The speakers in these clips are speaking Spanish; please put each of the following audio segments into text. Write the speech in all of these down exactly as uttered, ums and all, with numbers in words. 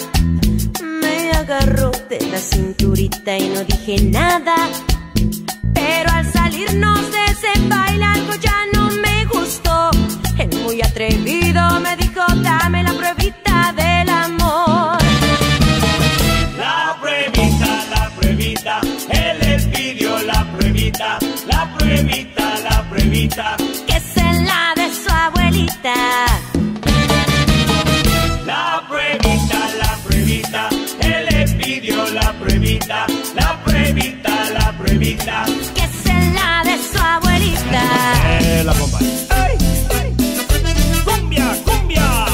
Me agarró de la cinturita y no dije nada, pero al salirnos de ese baile algo ya no me gustó. Él muy atrevido me dijo, dame la pruebita del amor. La pruebita, la pruebita, él le pidió la pruebita, la pruebita, la pruebita, que es la de su abuelita. La pruebita, la pruebita, él le pidió la pruebita, la pruebita, la pruebita, que es la de su abuelita. Eh, la bomba. ¡Ay! ¡Ay! ¡Cumbia, cumbia!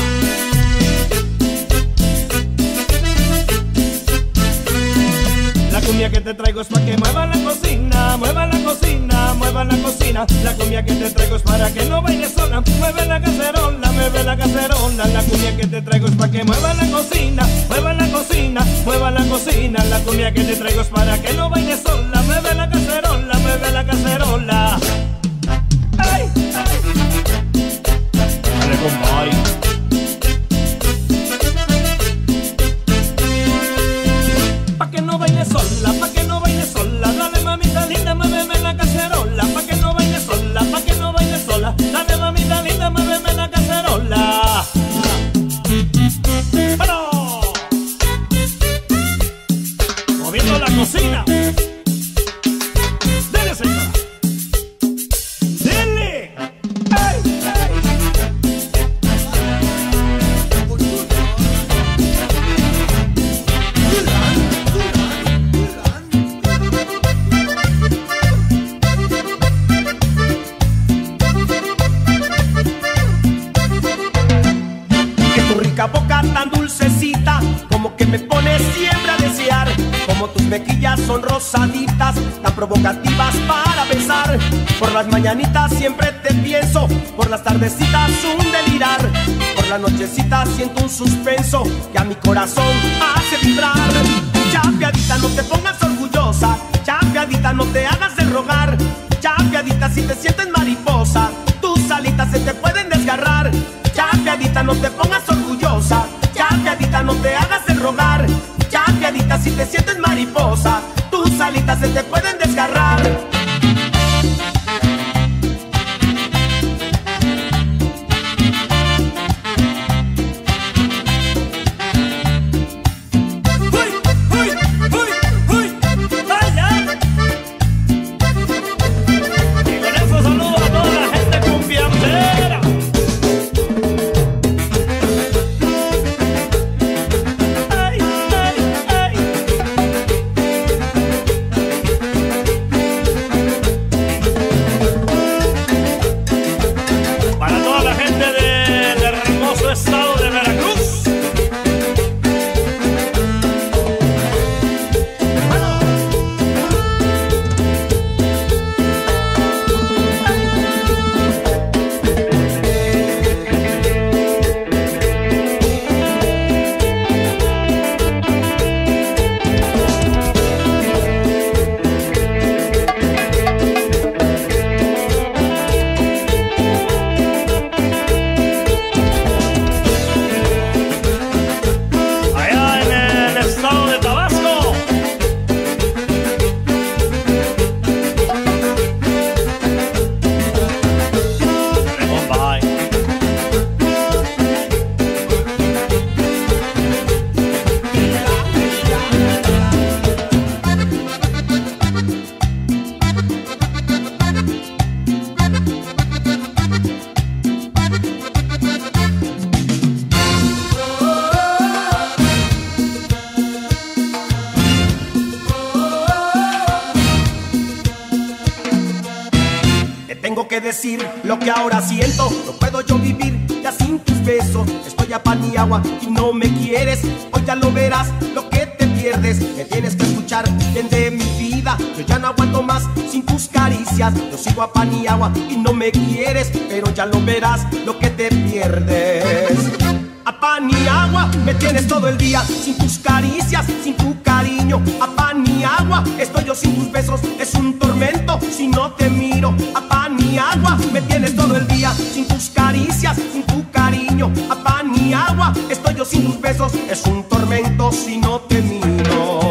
La cumbia que te traigo es para que mueva la cocina, mueva la cocina, mueva la cocina. La cumbia que te traigo es para que no bailes sola, mueve la cacerola, mueve la cacerola. La cumbia que te traigo es para que mueva la cocina, mueva la cocina, mueva la cocina. La cumbia que te traigo es para que no bailes sola, mueve la cacerola, mueve la cacerola. ¡Ay! ¡Ay! Dale, compadre. Pa' que no baile sola, pa' que no baile sola. Dale, mamita linda, muéveme la cacerola. Pa' que no baile sola, pa' que no baile sola. Dale, mamita linda, muéveme la cacerola. ¡Bueno! Moviendo la cocina. Dale, señora. Dale. ¡Ay, ay! Boca tan dulcecita, como que me pone siempre a desear. Como tus mejillas son rosaditas, tan provocativas para besar. Por las mañanitas siempre te pienso, por las tardecitas un delirar. Por las nochecitas siento un suspenso que a mi corazón hace vibrar. Chapeadita, no te pongas orgullosa, chapeadita, no te hagas de rogar. Chapeadita, si te sientes mariposa, tus alitas se te pueden desgarrar. Chapeadita, no te pongas orgullosa, chapeadita, no te hagas de rogar. Chapeadita, si te sientes mariposa, tus alitas se te pueden desgarrar. Decir lo que ahora siento, no puedo yo vivir ya sin tus besos. Estoy a pan y agua y no me quieres, hoy ya lo verás lo que te pierdes. Me tienes que escuchar bien de mi vida, yo ya no aguanto más sin tus caricias. Yo sigo a pan y agua y no me quieres, pero ya lo verás lo que te pierdes. A pan y agua me tienes todo el día, sin tus caricias, sin tu cariño. A pan y agua estoy yo sin tus besos, es un tormento si no te miro. A pan y agua me tienes todo el día, sin tus caricias, sin tu cariño. A pan y ni agua. Estoy yo sin tus besos, es un tormento si no te miro.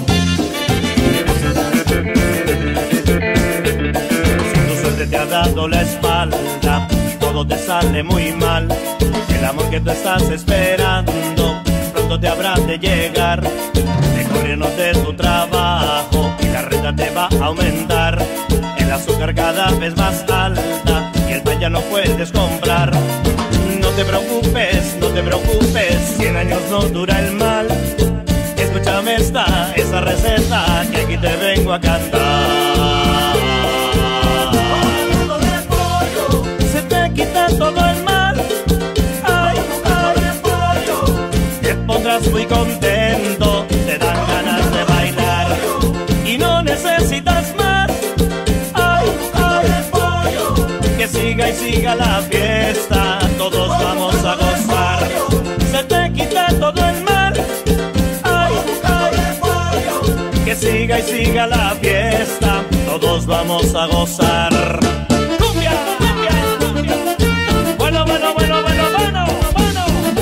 Si tu suerte te ha dado la espalda y todo te sale muy mal, el amor que tú estás esperando pronto te habrá de llegar. Te corrieron de tu trabajo y la renta te va a aumentar. El azúcar cada vez más alta y el pan ya no puedes comprar. No te preocupes, no te preocupes, cien años no dura el mal. Escúchame esta, esa receta que aquí te vengo a cantar. Se te quita todo el mal, ay, ay, te pondrás muy contento, te dan ganas de bailar y no necesitas más. Ay, ay, que siga y siga la fiesta, todos vamos a gozar. Se te quita todo el mal, ay, ay, que siga y siga la fiesta, todos vamos a gozar. ¡Cumbia, cumbia, cumbia! Bueno, bueno, bueno, bueno, bueno, bueno.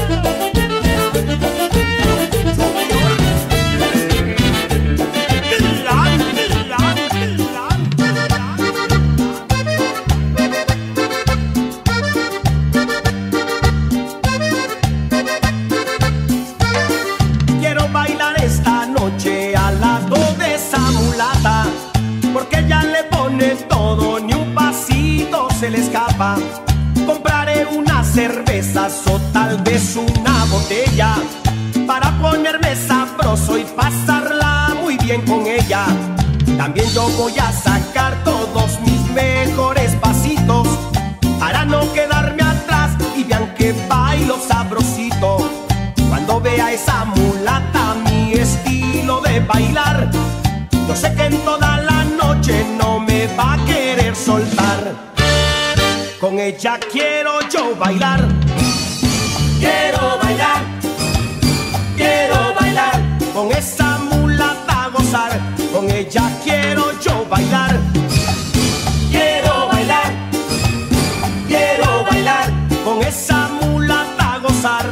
Quiero bailar esta noche al lado de esa mulata, porque ella le pone todo, ni un pasito se le escapa. Compraré unas cervezas o tal vez una botella para ponerme sabroso y pasarla muy bien con ella. También yo voy a sacar todos mis mejores pasitos para no quedarme atrás y vean que bailo sabrosito. Cuando vea esa mulata mi estilo de bailar, yo sé que en toda la noche no me va a querer soltar. Con ella quiero yo bailar. Quiero bailar, quiero bailar, con esa mulata gozar. Con ella quiero yo bailar. Quiero bailar, quiero bailar, con esa mulata gozar.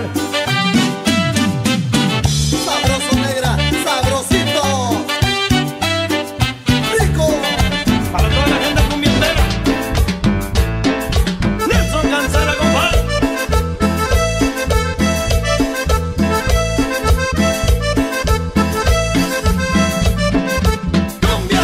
Sabroso, negra, sabrosito, rico. Para toda la gente cumbiambera, Nelson Cancela, compadre. Cumbia.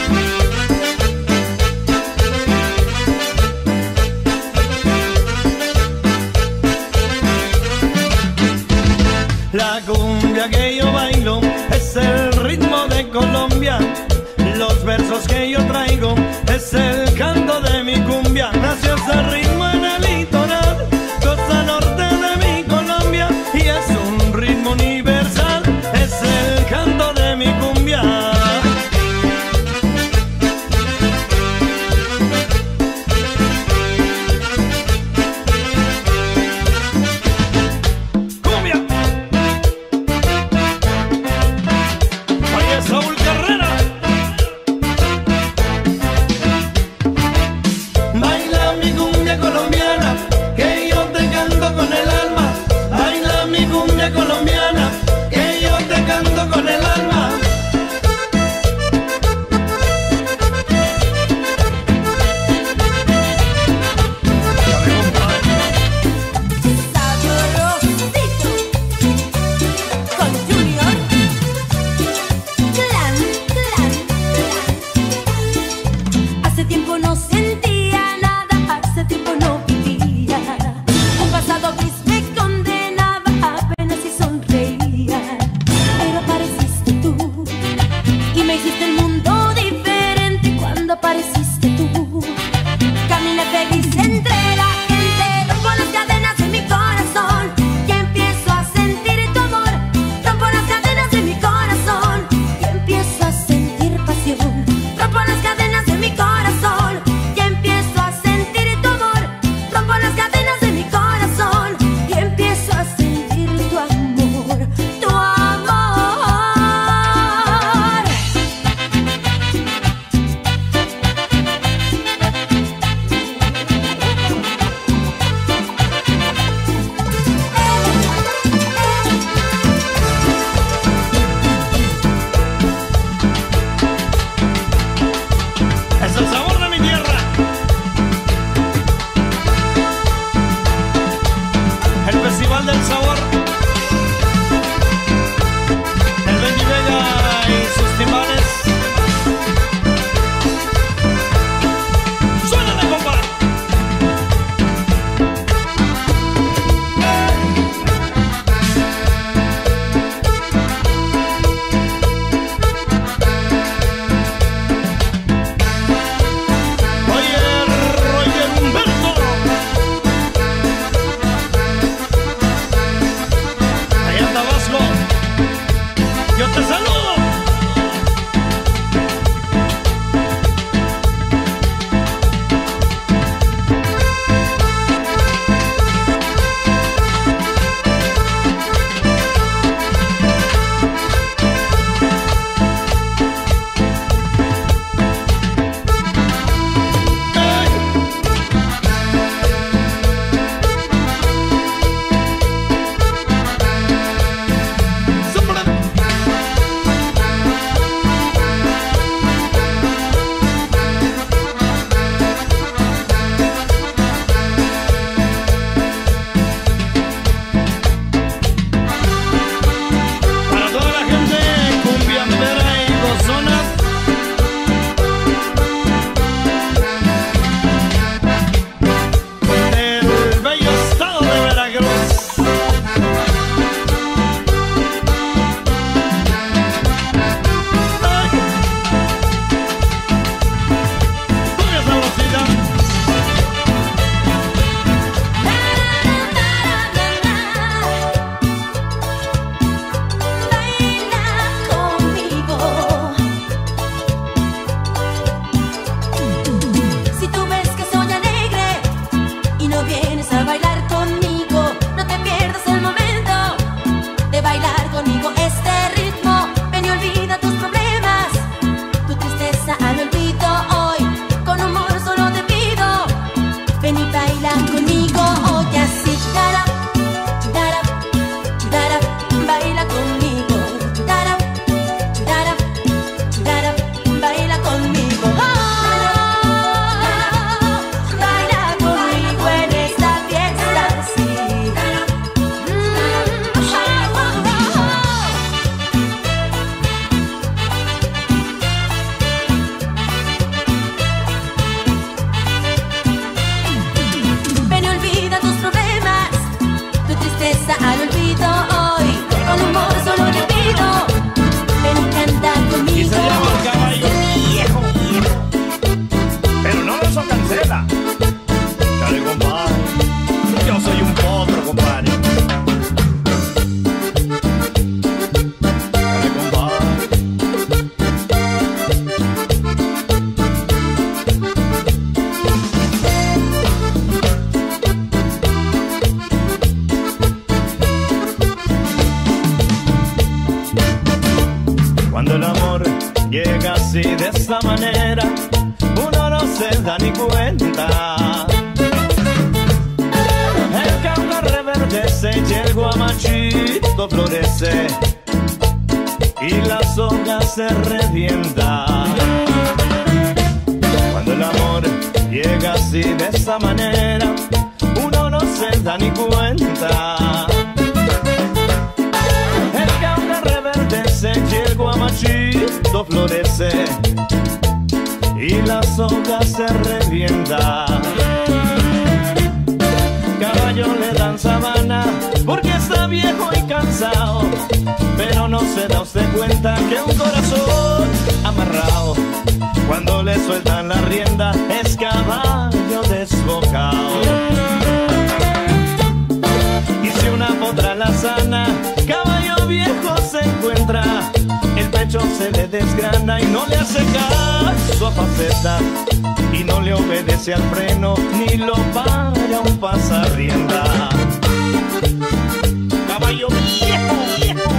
La cumbia que yo bailo es el ritmo de Colombia. Los versos que yo traigo es el canto de mi cumbia. Nació ese ritmo en el litoral, costa norte de mi Colombia, y es un ritmo universal, es el canto de mi cumbia. Cumbia. Oye, Saúl Carrera. Baila mi cumbia colombiana. llega así de esta manera, uno no se da ni cuenta. El cauca reverdece y el guamachito florece y la soga se revienta. Cuando el amor llega así de esta manera, uno no se da ni cuenta. El cauca reverdece y el guamachito florece y la soga se revienta. Caballo le dan sabana porque está viejo y cansado, pero no se da usted cuenta que un corazón amarrado, cuando le sueltan la rienda, es caballo desbocado. Y si una potra la sana, caballo viejo se encuentra, el pecho se le desgrana y no le hace caso a faceta, y no le obedece al freno ni lo para un pasarrienda. Caballo viejo, viejo.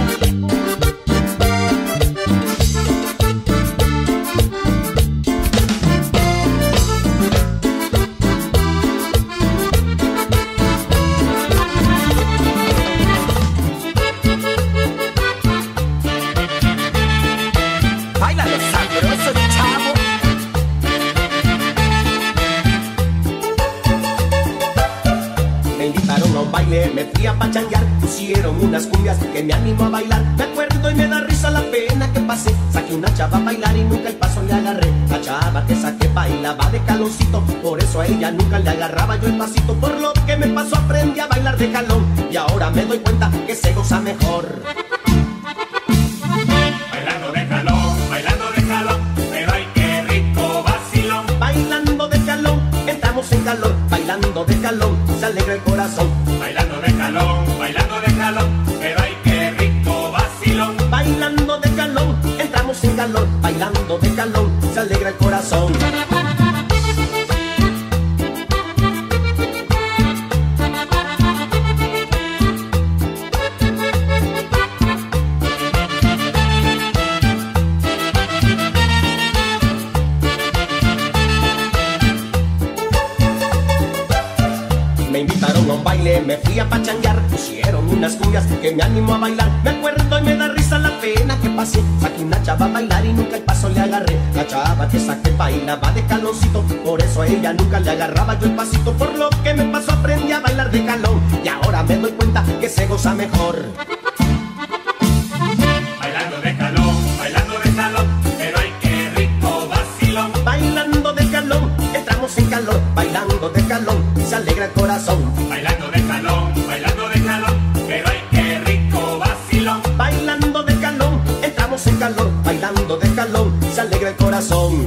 Me fui a pachanguear, pusieron unas cumbias que me animó a bailar. Me acuerdo y me da risa la pena que pasé. Saqué una chava a bailar y nunca el paso le agarré. La chava que saqué bailaba de caloncito, por eso a ella nunca le agarraba yo el pasito. Por lo que me pasó aprendí a bailar de calón, y ahora me doy cuenta que se goza mejor. Bailando de calón, bailando de calón, pero ay qué rico vacilón. Bailando de calón, entramos en calor. Bailando de calón, se alegra el corazón. Bailando de calón, bailando de calón, pero ay qué rico vacilón. Bailando de calón, entramos en calor. Bailando de calón, se alegra el corazón. Me fui a pachanguear, pusieron unas cumbias que me animó a bailar. Me acuerdo y me da risa la pena que pasé. Saqué una chava a bailar y nunca el paso le agarré. La chava que saqué bailaba de caloncito, por eso a ella nunca le agarraba yo el pasito. Por lo que me pasó aprendí a bailar de calón, y ahora me doy cuenta que se goza mejor. Bailando de calón, bailando de calón, pero ay qué rico vacilón. Bailando de calón, entramos en calor. Bailando de calón, se alegra el corazón. Bailando de calón, bailando de calón, pero ay qué rico vacilón. Bailando de calón, entramos en calor. Bailando de calón, se alegra el corazón.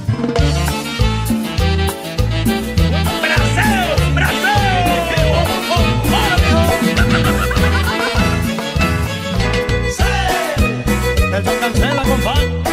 ¡Braseo! ¡Braseo! ¡Oh, oh, oh! ¡Sí! Eso cancela, compadre.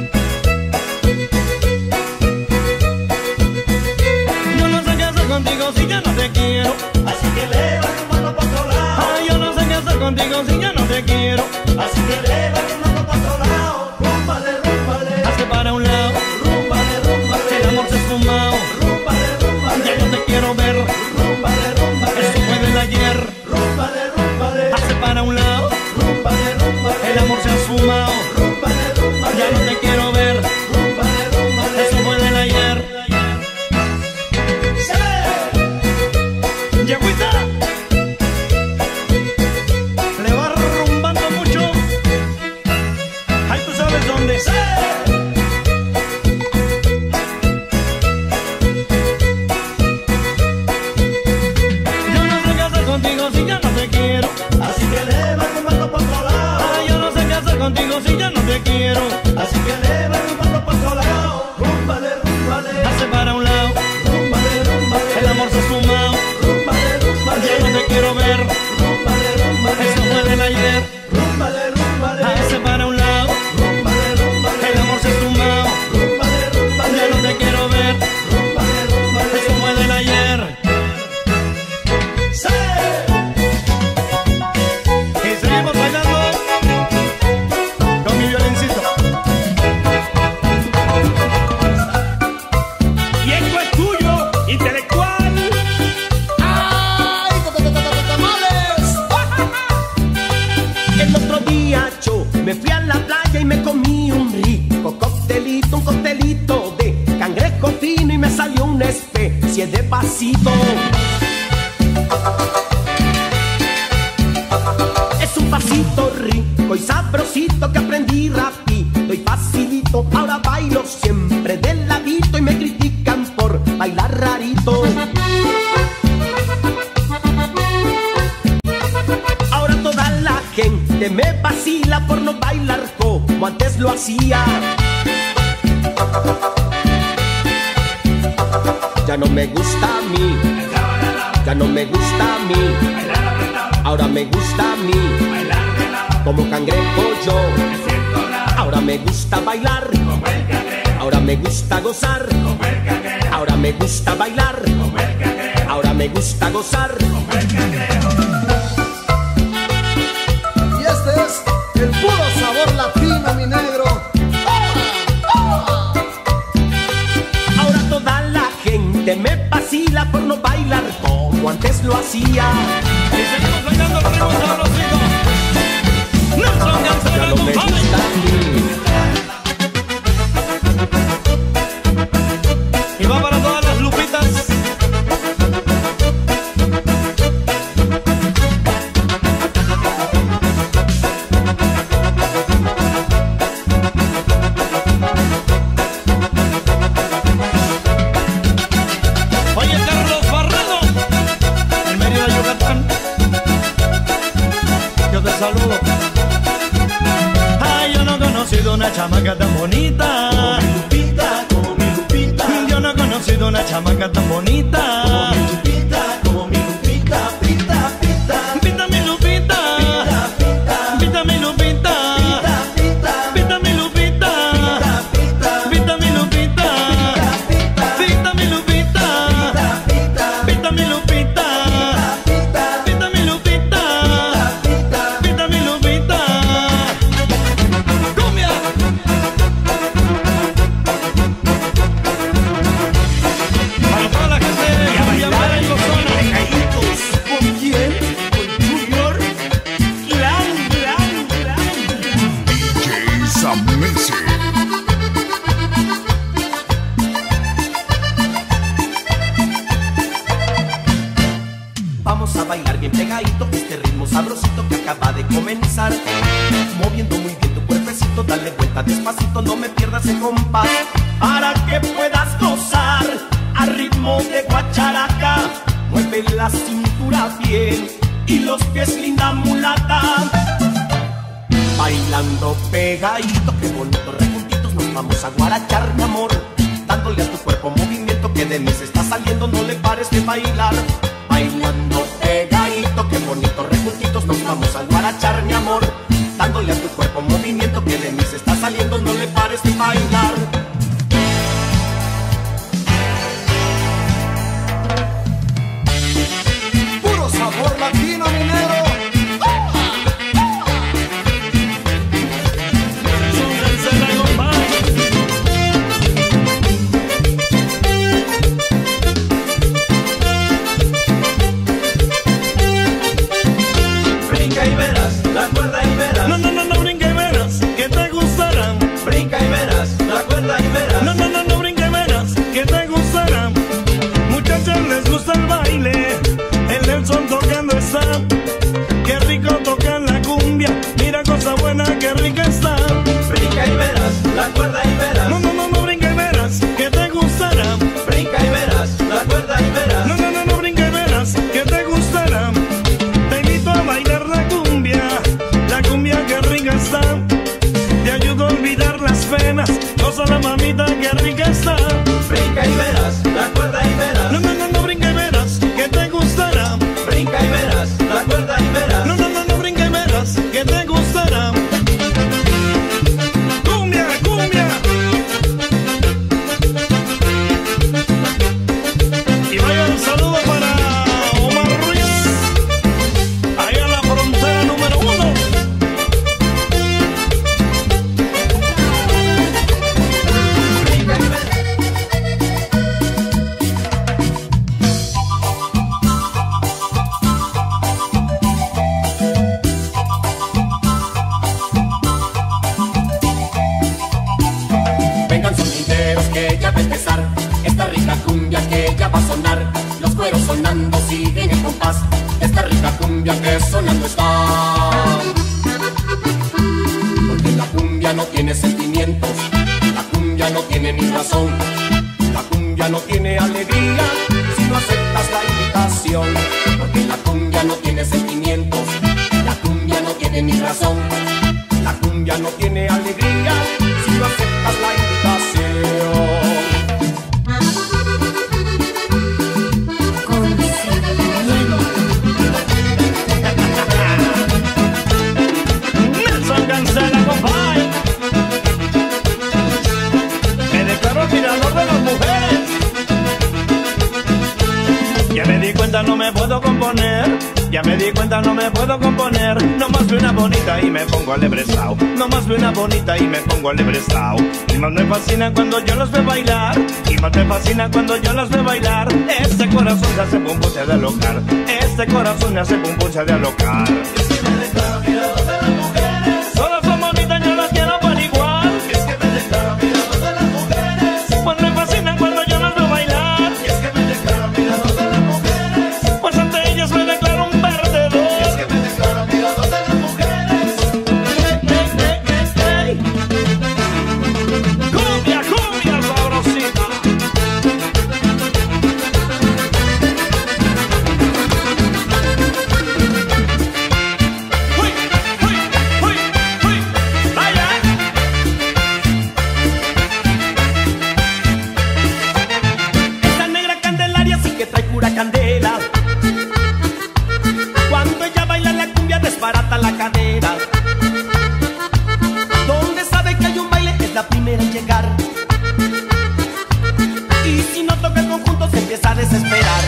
Yo no sé qué hacer contigo si ya no te quiero, Así que eleva tu mano por otro lado. ay, yo no sé qué hacer contigo si ya no te quiero. Así que eleva tu mano por otro lado. Rúmbale, rúmbale, Hazte para un lado, rúmbale, rúmbale, el amor se ha esfumado, rúmbale, rúmbale, ya no te quiero ver, rúmbale, rúmbale, eso fue del ayer. rúmbale, rúmbale, Hazte para un lado, rúmbale, rúmbale, el amor se ha esfumado, rúmbale, rúmbale, ya no te quiero ver, rúmbale, rúmbale. eso fue del ayer. ¡Sí! Yagüita, le va rumbando mucho, ay, tú sabes dónde. ¡Sí! Yo no sé qué hacer contigo si ya no te quiero, Así que eleva tu mano por otro lado. ay, yo no sé qué hacer contigo si ya no te quiero. Así que eleva tu mano por otro lado. Rúmbale, rúmbale, Hazte para un lado, rúmbale, rúmbale, el amor se ha esfumado, rúmbale, rúmbale, ya no te quiero ver, rúmbale, rúmbale, eso fue del ayer. rúmbale, rúmbale, Hazte para un lado, rúmbale, rúmbale, el amor se ha esfumado, rúmbale, rúmbale, ya no te quiero ver, rúmbale, rúmbale. eso fue del ayer. ¡Sí! Y seguimos bailando con mi violincito. sabrosito que aprendí rapidito y facilito. Ahora bailo siempre de ladito y me critican por bailar rarito. Ahora toda la gente me vacila por no bailar como antes lo hacía. Ya no me gusta a mí, ya no me gusta a mí. Ahora me gusta a mí, como cangrejo yo. Ahora me gusta bailar, ahora me gusta gozar. Ahora me gusta bailar, ahora me gusta gozar. Y este es el puro sabor latino, mi negro. Ahora toda la gente me vacila por no bailar como antes lo hacía. Y seguimos bailando el ritmo sabrosito. Nelson González, Ya no me gusta a mí. y va para todas las lupitas. Oye, Carlos Barredo, en Mérida, Yucatán, yo te saludo. Ay, yo no he conocido una chamaca tan bonita. Como mi Lupita, como mi Lupita. Yo no he conocido una chamaca tan bonita. Como mi Lupita, como mi Lupita. Pita, pita. Pita mi Lupita. Pita, pita. Pita mi Lupita. Pita, pita. Pita mi Lupita. Pita, pita. Pita mi Lupita. Pita, pita. Pita mi Lupita. Pita, pita. Pita mi Lupita. Pita, pita. Pita mi Lupita. Pita, pita. Pita mi Lupita. ¡Cumbia! Para toda la gente de Cumbiambera y Gozona. ¿Con quién? ¿Con Junior? Clan, clan, clan. D J Samese. Vamos a bailar bien pegadito este ritmo sabrosito que acaba de comenzar. Moviendo muy bien tu cuerpecito, dale vuelta despacito, no me pierdas el compás. Para que puedas gozar a ritmo de guacharaca. Mueve la cintura bien y los pies, linda mulata. Bailando pegadito, qué bonito, rejuntitos nos vamos a guarachar, mi amor. Dándole a tu cuerpo movimiento que de mí se está saliendo, no le pares de bailar. Bailando pegadito, qué bonito, rejuntitos nos vamos a guarachar, mi amor. Dándole a tu cuerpo movimiento que de mí se está saliendo, no le pares de bailar. Puro sabor latino, mi negro. Súbanse la gomba. Brinca y verás, la cuerda y verás. No, no, no, no brinca y verás que te gustarán. Brinca y verás, la cuerda y verás. No, no, no, no brinca y verás que te gustarán. Muchachas les gusta el baile, el Nelson tocando está. Qué rico tocan la cumbia, mira cosa buena, qué rica está. Brinca y verás, la cuerda y verás. No, no, no, no brinca y verás que te gustarán. Brinca y verás, la cuerda y verás. No, no, no, no brinca y verás que te gustarán. Te invito a bailar la cumbia, la cumbia que rica está. Te ayudo a olvidar las penas, goza la mamita que rica está. Brinca y verás, la cuerda y verás. No, no, no, no brinca y verás que te gustará. Brinca y verás, la cuerda y verás. No, no, no, no brinca y verás que te gustará. Cumbia, cumbia. Y vaya un saludo para Omar Ruiz, allá en la frontera número uno. Brinca y verás. Vengan sonideros que ya va a empezar esta rica cumbia que ya va a sonar. Los cueros sonando siguen en compás. Esta rica cumbia que sonando está. cumbia no tiene sentimientos, la cumbia no tiene ni razón. La cumbia no tiene alegría si no aceptas la invitación. Porque la cumbia no tiene sentimientos, la cumbia no tiene ni razón. La cumbia no tiene alegría si no aceptas la invitación. Nelson Cancela, compadre. Me declaro admirador de las mujeres. Ya me di cuenta, no me puedo componer. Ya me di cuenta, no me puedo componer. No más veo una bonita y me pongo alebrestao. No más veo una bonita y me pongo alebrestao. Y más me fascina cuando yo los veo bailar. Y más me fascina cuando yo los veo bailar. Este corazón se hace pum pum, se ha de alocar. Este corazón me hace pum pum, se ha de alocar. Es que me declaro admirador de las mujeres. Todas son bonitas, yo las quiero por igual. Es que me declaro admirador de las mujeres. Pues me fascinan cuando yo las veo bailar. Es que me declaro admirador de las mujeres. Pues ante ellas me declaro un perdedor. Es que me declaro admirador de las mujeres. Ey, ey, ey, ey. Cumbia, cumbia sabrosita. Uy, uy, uy, uy. Vaya. Esa negra Candelaria sí que trae pura candela. Cuando ella baila la cumbia desbarata la cadera. Donde sabe que hay un baile es la primera en llegar. Y si no toca el conjunto se empieza a desesperar.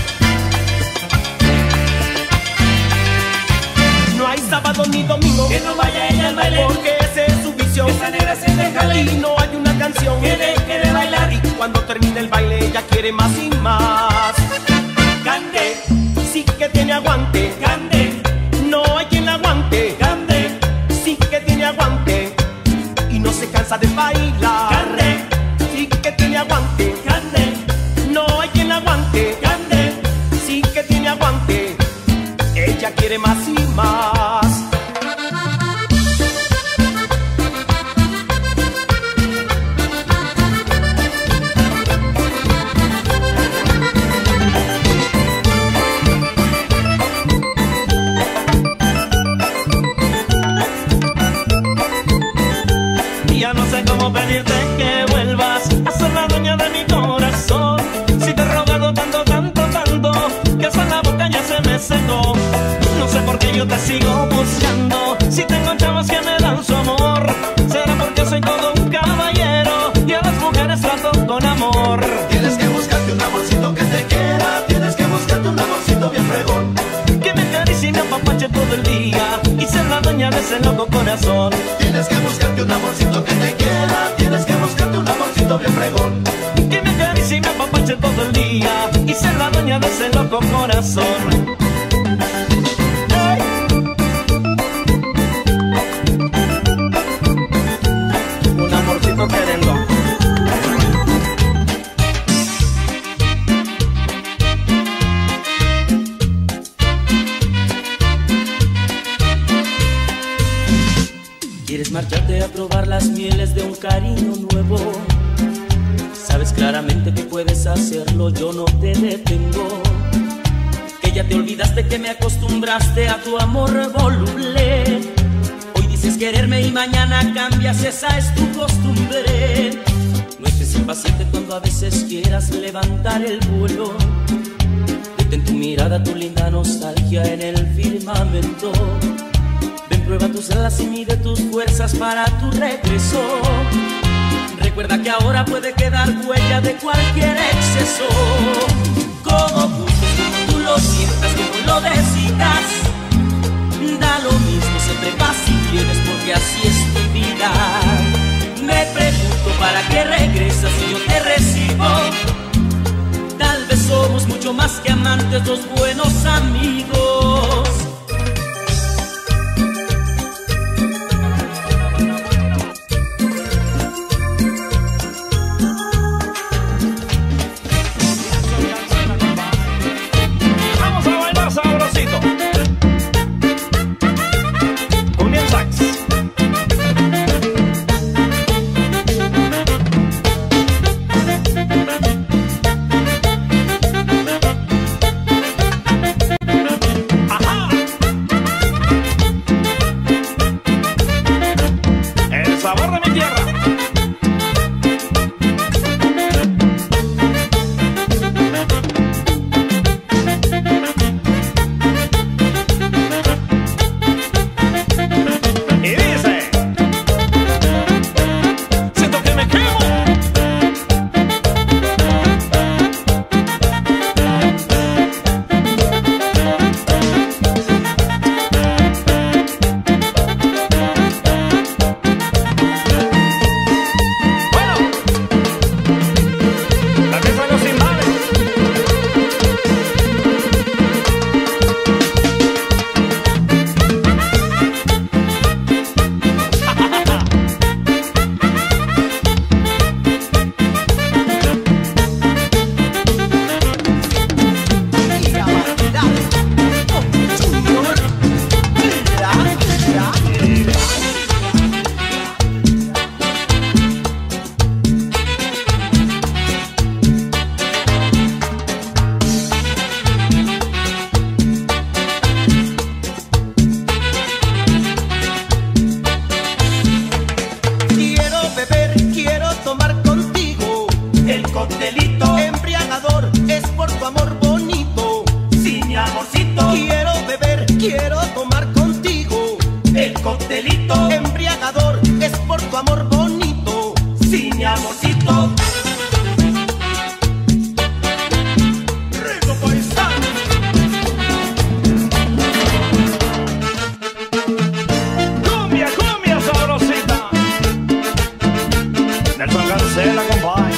No hay sábado ni domingo Que no vaya ella al baile, porque ese es su vicio. esa negra se deja Y ir. no hay una canción Que deje de bailar. y cuando termina el baile ella quiere más y más. Cande, Sí que tiene aguante, cande, no hay quien la aguante. cande, Sí que tiene aguante y no se cansa de bailar. cande, Sí que tiene aguante, cande, no hay quien la aguante. cande. Sí que tiene aguante, ella quiere más y más. Y ya no sé cómo pedirte que vuelvas a ser la dueña de mi corazón. Si te he rogado tanto, tanto, tanto, que hasta la boca ya se me secó. No sé por qué yo te sigo buscando. Si tengo chavas que me dan su amor, será porque soy todo un caballero y a las mujeres trato con amor. Tienes que buscarte un amorcito que te quiera. Tienes que buscarte un amorcito bien fregón. Que me acaricie y me apapache todo el día y ser la dueña de ese loco corazón. Tienes que buscarte un amorcito que te quiera. Tienes que buscarte un amorcito bien fregón. Que me acaricie y me apapache todo el día y ser la dueña de ese loco corazón. Ay. Un amorcito querendón. Quieres marcharte a probar las mieles de un cariño nuevo. Sabes claramente que puedes hacerlo, yo no te detengo. Que ya te olvidaste, que me acostumbraste a tu amor voluble. Hoy dices quererme y mañana cambias, esa es tu costumbre. No estés impaciente cuando a veces quieras levantar el vuelo. Detén tu mirada, tu linda nostalgia en el firmamento. Ven, prueba tus alas y mide tus fuerzas para tu regreso. Recuerda que ahora puede quedar huella de cualquier exceso. Como gustes, como tú lo sientas, como lo decidas, da lo mismo, siempre vas y vienes porque así es tu vida. Me pregunto para qué regresas si yo te recibo. Tal vez somos mucho más que amantes, dos buenos amigos. Vamos a bailar sabrosito. Con el sax. quiero tomar contigo el coctelito embriagador, es por tu amor bonito, sí mi amorcito. Rico paisano. Cumbia, cumbia sabrosita. Nelson Cancela, compadre.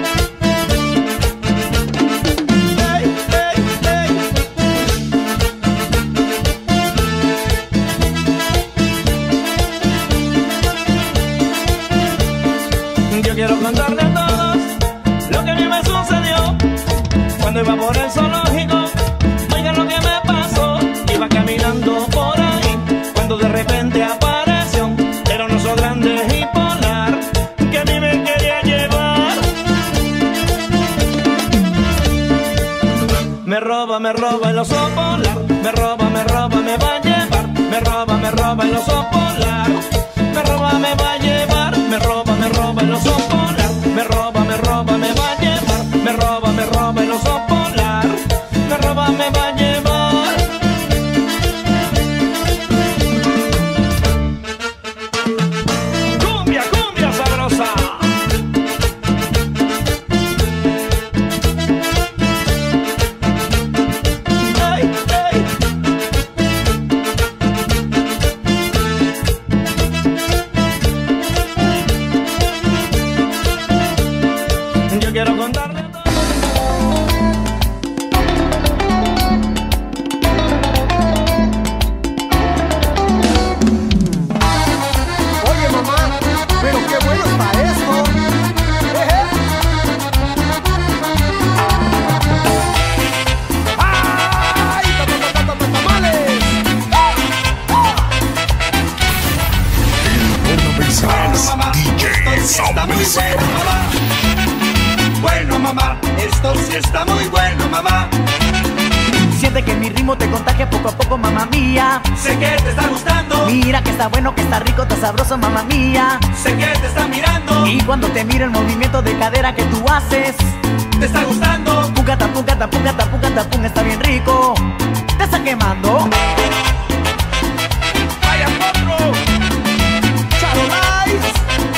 Quiero contarle a todos lo que a mí me sucedió cuando iba por el zoológico. Oigan lo que me pasó. Iba caminando por ahí cuando de repente apareció era un oso grande y polar que a mí me quería llevar. Me roba, me roba el oso polar. Me roba, me roba, me va a llevar. Me roba, me roba el oso polar. Me roba, me va a llevar. Me roba, me roba el oso polar. Me roba, me roba, me va a llevar. Me roba, me roba el oso polar. Me roba, me va a llevar. Cumbia, cumbia sabrosa. Ay, ay. Yo quiero contarle todo. Oye, mamá, pero qué bueno está esto. Eje. ¡Ay! ta, ta, ta, ta, ta, tamales! Bueno, mamá, esto sí está muy bueno, mamá. Siente que mi ritmo te contagia poco a poco, mamá mía. Sé que te está gustando. Mira que está bueno, que está rico, está sabroso, mamá mía. Sé que te está mirando. Y cuando te miro el movimiento de cadera que tú haces, te está gustando. Pungata, pungata, pungata, pungata, pung, está bien rico. Te está quemando. ¡Vaya potro! ¡Charolais!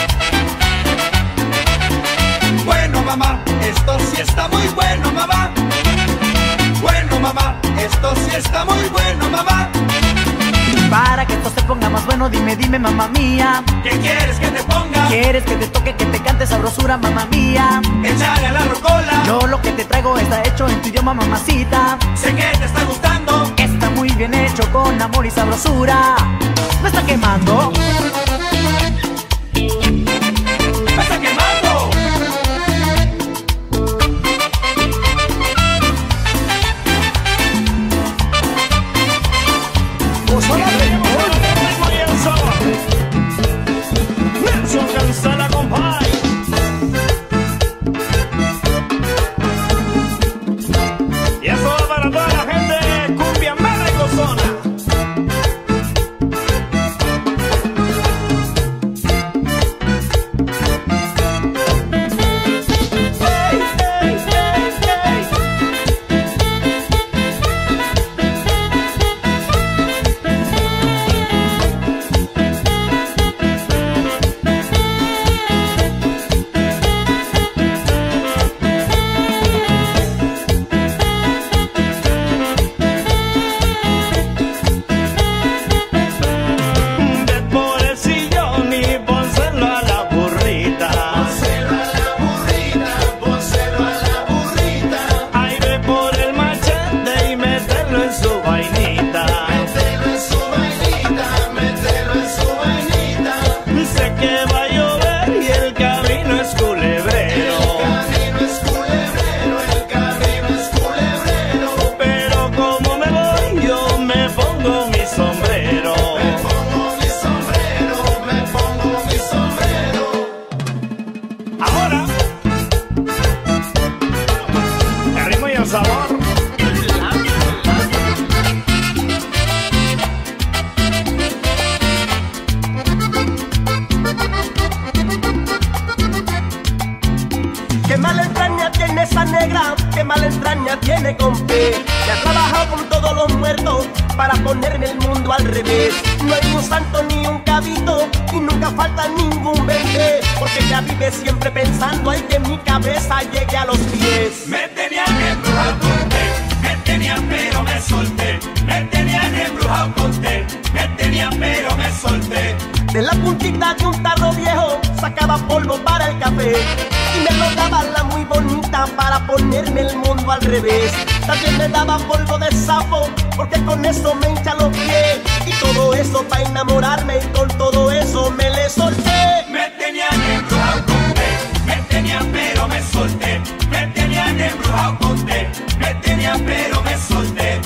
Bueno, mamá, esto sí está muy bueno, mamá. Bueno, mamá, esto sí está muy bueno, mamá. Para que esto se ponga más bueno, dime, dime, mamá mía. ¿Qué quieres que te ponga? ¿Quieres que te toque, que te cante sabrosura, mamá mía? Échale a la rocola. Yo lo que te traigo está hecho en tu idioma, mamacita. Sé que te está gustando. Está muy bien hecho con amor y sabrosura. Me está quemando. ¡Me está quemando! Nelson Cancela, compadre. Y eso va para toda la gente de cumbia mala y gozona. negra que mala entraña tiene con P, que ha trabajado con todos los muertos para ponerme el mundo al revés. No hay un santo ni un cabito y nunca falta ningún verde, porque ella vive siempre pensando ay que mi cabeza llegue a los pies. Me tenían embrujado con té, me tenían pero me solté. Me tenían embrujado con té, me tenían pero me solté. De la puntita de un tarro viejo sacaba polvo para el café y me lo daba la muy bonita para ponerme el mundo al revés. También me daba polvo de sapo porque con eso me hincha los pies, y todo eso para enamorarme y con todo eso me le solté. Me tenían embrujado con té, me tenían pero me solté. Me tenían embrujado con té, me tenían pero me solté.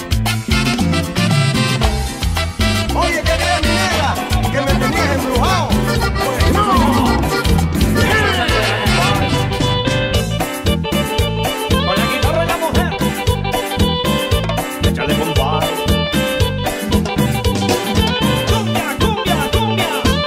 Oye, ¿qué crees, mi negra? Que me tenías embrujado. Pues no. Con la guitarra y la mujer, échale compadre. Cumbia, cumbia, cumbia.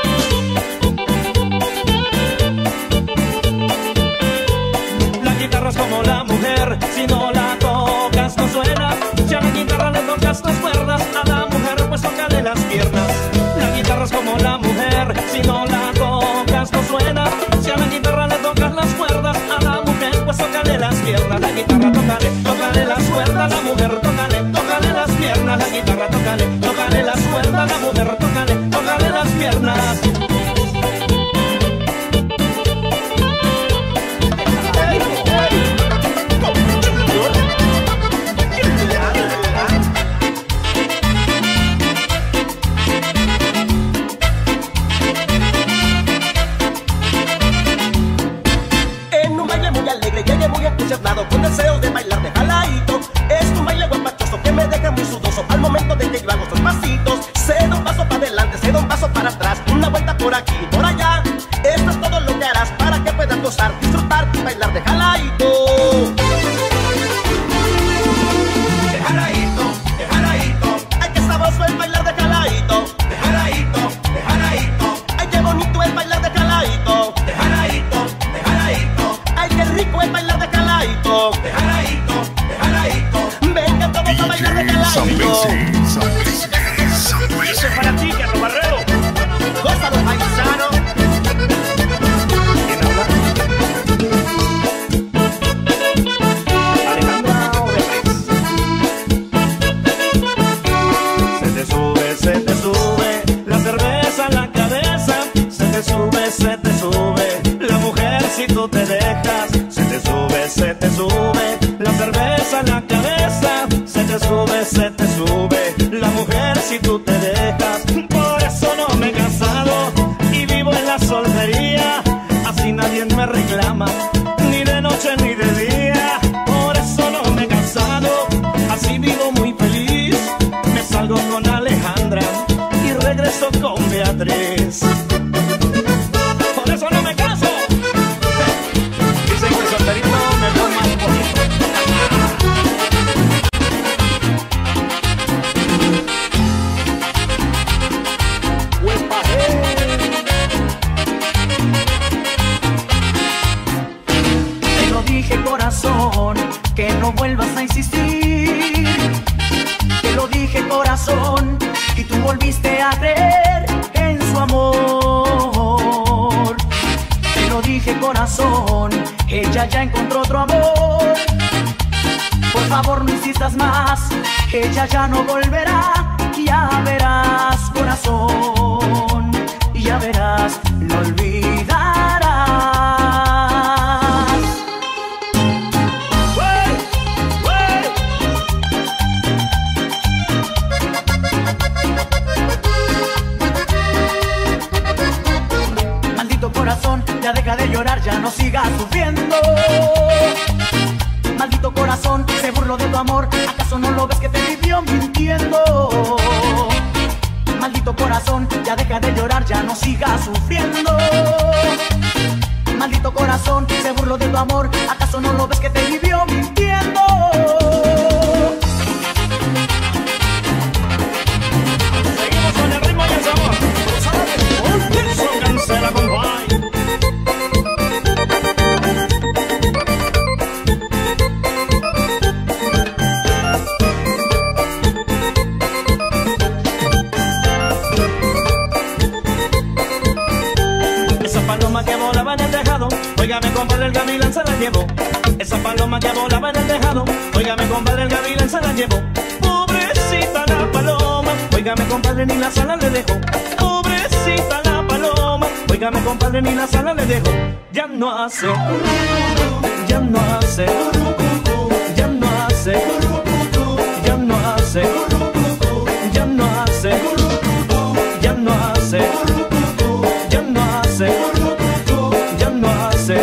La guitarra es como la mujer, si no la tocas no suena. Si a la guitarra le tocas las cuerdas, a la mujer pues tócale las piernas. La guitarra es como la mujer, si no la tocas no suena. Si a la guitarra le tocas las cuerdas, a la mujer pues tócale las piernas. La guitarra tócale, tócale las cuerdas, la mujer tócale, tócale las piernas. La guitarra tócale, tócale las cuerdas, la mujer tócale, tócale las piernas. Con deseo de bailar de jaladito. Es un baile guapachoso que me deja muy sudoso al momento de que yo hago estos pasitos. Se da un paso para adelante, se da un paso para atrás, una vuelta por aquí y por allá. Esto es todo lo que harás para que puedas gozar, disfrutar y bailar de jaladito. De jaladito, de jaladito. Ay, qué sabroso es bailar de jaladito. De jaladito, de jaladito. Ay, qué bonito es bailar de jaladito. De jaladito, de jaladito. Ay, qué rico es bailar de jaladito. De jaladito, de jaladito. Venga todos a bailar de jaladito. Eso es para ti, Carlos Barrero. Gózalo, paisano. ¿Quién habla? Alejandra Ovejas. Se te sube, se te sube la cerveza a la cabeza. Se te sube, se te sube la mujer si tú te dejas. Se te sube, se te sube la cerveza a la cabeza. Se te sube, se te sube la mujer si tú te dejas. Por eso no me he casado y vivo en la soltería. Así nadie me reclama, ni de noche ni de día. Por eso no me he casado, así vivo muy feliz. Me salgo con Alejandra y regreso con Beatriz. Por eso no me caso. Dicen que solterito me veo más bonito. Te lo dije, corazón, que no vuelvas a insistir. Te lo dije, corazón, y tú volviste a creer en su amor. Te lo dije, corazón, ella ya encontró otro amor. Por favor no insistas más, ella ya no volverá. Ya verás, corazón, ya verás, lo olvidarás. Maldito corazón, ya deja de llorar, ya no sigas sufriendo. Maldito corazón, se burló de tu amor, ¿acaso no lo ves que te vivió mintiendo? Maldito corazón, ya deja de llorar, ya no sigas sufriendo. Maldito corazón, se burló de tu amor, ¿acaso no lo ves que te vivió mintiendo? Seguimos con el ritmo y el sabor. Eso cancela con Guay. paloma que volaba en el tejado, óigame compadre, el gavilán se la llevó. Esa paloma que volaba en el tejado, óigame compadre, el gavilán se la llevó. Pobrecita la paloma, óigame compadre, ni la sala le dejó. Pobrecita la paloma, óigame compadre, ni la sala le dejó. Ya no hace, ya no hace, ya no hace, ya no hace, ya no hace, ya no hace, ya no hace, ya no hace.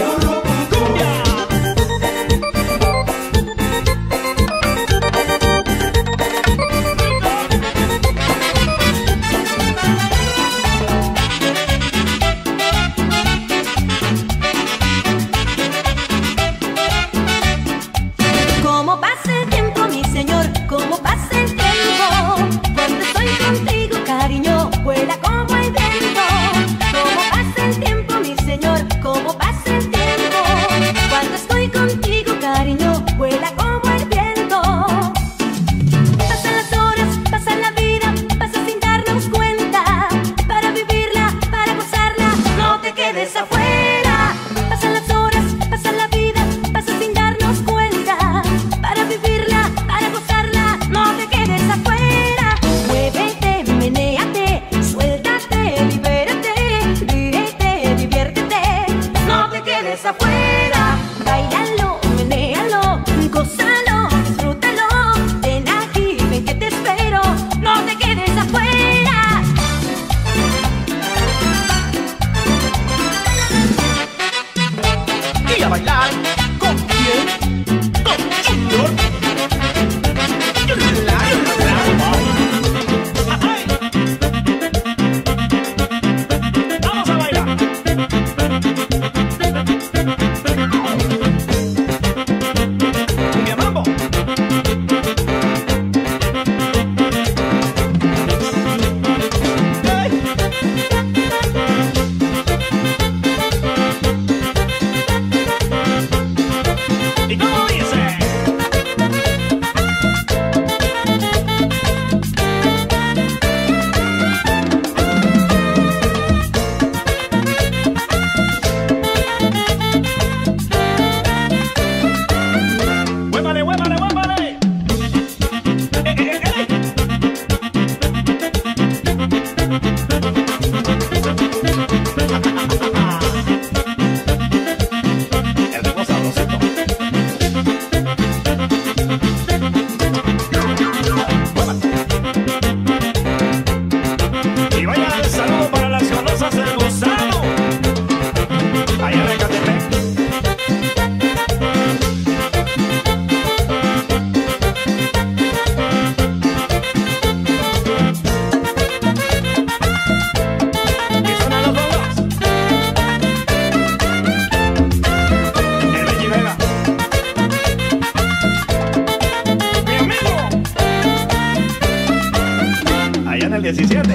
diecisiete.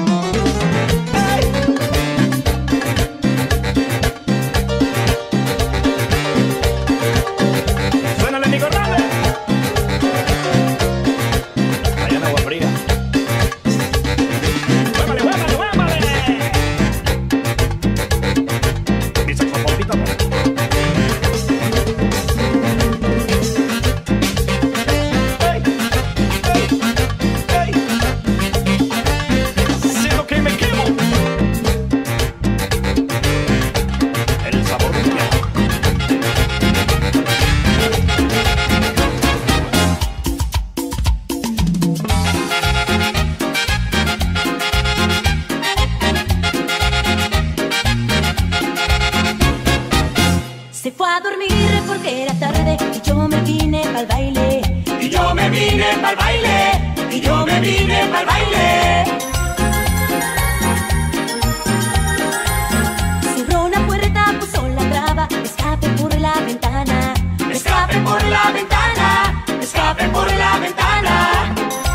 Suénale, Nico Hernández. Allá en Agua Fría. Huémale, huémale, huémale. Mi saxofonista, ¿no? Se fue a dormir porque era tarde y yo me vine pa'l baile. Y yo me vine pa'l baile. Y yo me vine pa'l baile. Cerró una puerta, puso la traba, escape por la ventana. Escape por la ventana. Escape por la ventana.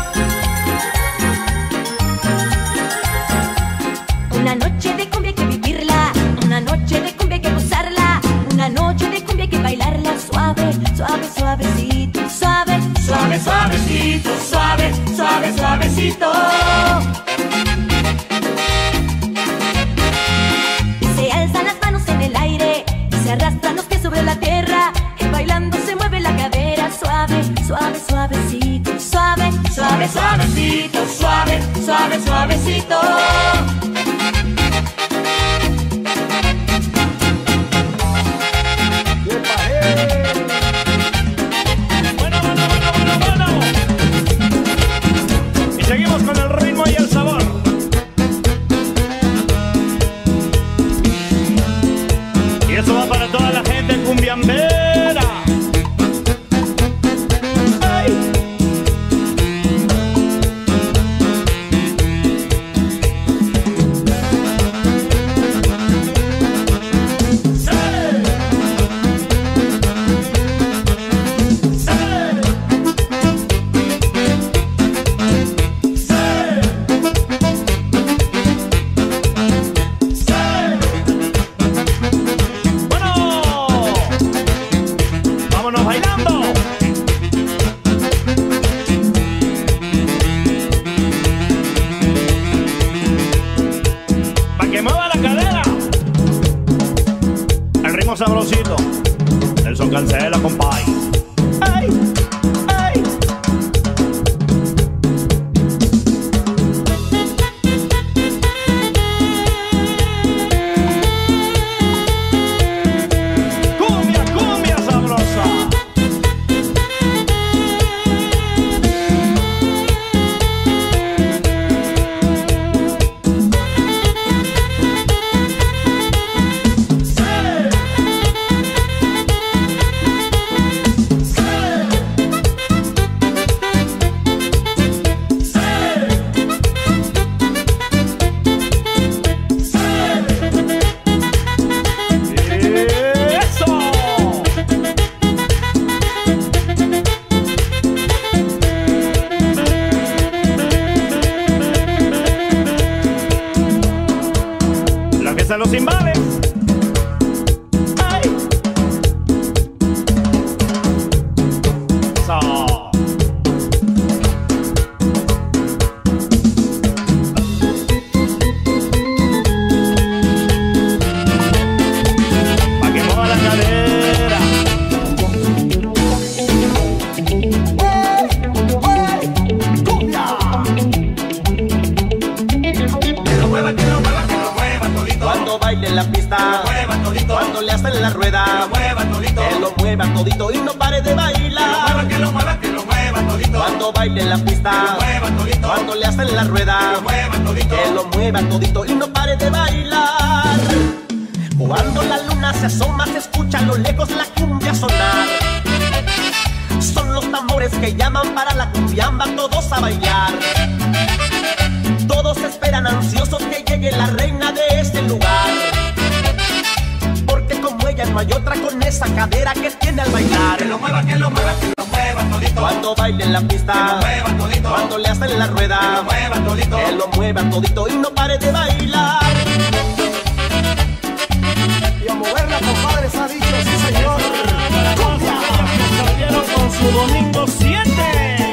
Una noche de cumbia hay que vivirla, una noche de cumbia hay que gozarla, una noche de cumbia hay que bailarla suave, suave, suavecito, suave, Suave, suavecito, suave, suave, suavecito. suave, suavecito. Bueno, bueno, bueno, bueno, bueno. Y seguimos con el ritmo y el sabor. Y eso va para toda la gente cumbiambera. ¡Ay! Sabrosito, Nelson Cancela, compay. ¡Ay! ¡Ay! Cumbia, cumbia sabrosa. Los cimbales. ¡Ay! So. Pa' que mueva la cadera. ¡Cumbia! Que lo mueva, que lo mueva, que lo mueva todito. Cuando baile en la pista, que lo mueva todito. cuando le hacen la rueda, Que lo mueva todito. que lo mueva todito y no pare de bailar. Que lo mueva, que lo mueva todito. Cuando baile en la pista, Que lo mueva todito. cuando le hacen la rueda, Que lo mueva todito. que lo mueva todito y no pare de bailar. Cuando la luna se asoma se escucha a lo lejos la cumbia sonar. Son los tambores que llaman para la cumbiamba todos a bailar. Todos esperan ansiosos que llegue la reina de este lugar, porque como ella no hay otra con esa cadera que tiene al bailar. Que lo mueva, que lo mueva, que lo mueva todito. Cuando baile en la pista, Que lo mueva todito. cuando le hacen la rueda, Que lo mueva todito. que lo mueva todito y no pare de bailar. Y a moverla, compadres, ha dicho, sí señor. ¡Cumbia! Que salieron con su domingo siete.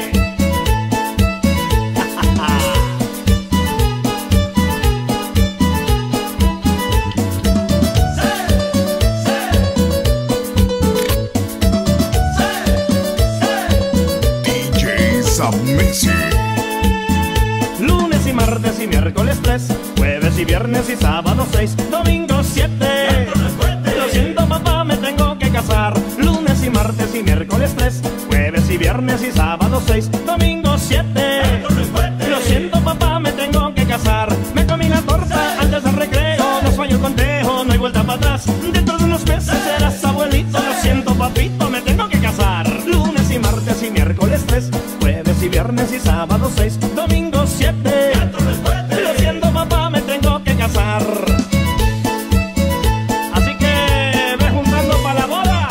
Lunes y martes y miércoles tres, jueves y viernes y sábado seis, domingo siete. Lo siento papá, me tengo que casar. Lunes y martes y miércoles tres, jueves y viernes y sábado seis, domingo siete. Lo siento papá, me tengo que casar. Me comí la torta antes del recreo, nos falló el contejo, no hay vuelta para atrás. Dentro de unos meses serás abuelito. Lo siento papito, me tengo que casar. Lunes y martes y miércoles tres, jueves y viernes y sábado seis, domingo siete. Lo siento papá, me tengo que casar. Así que ve juntando para la boda.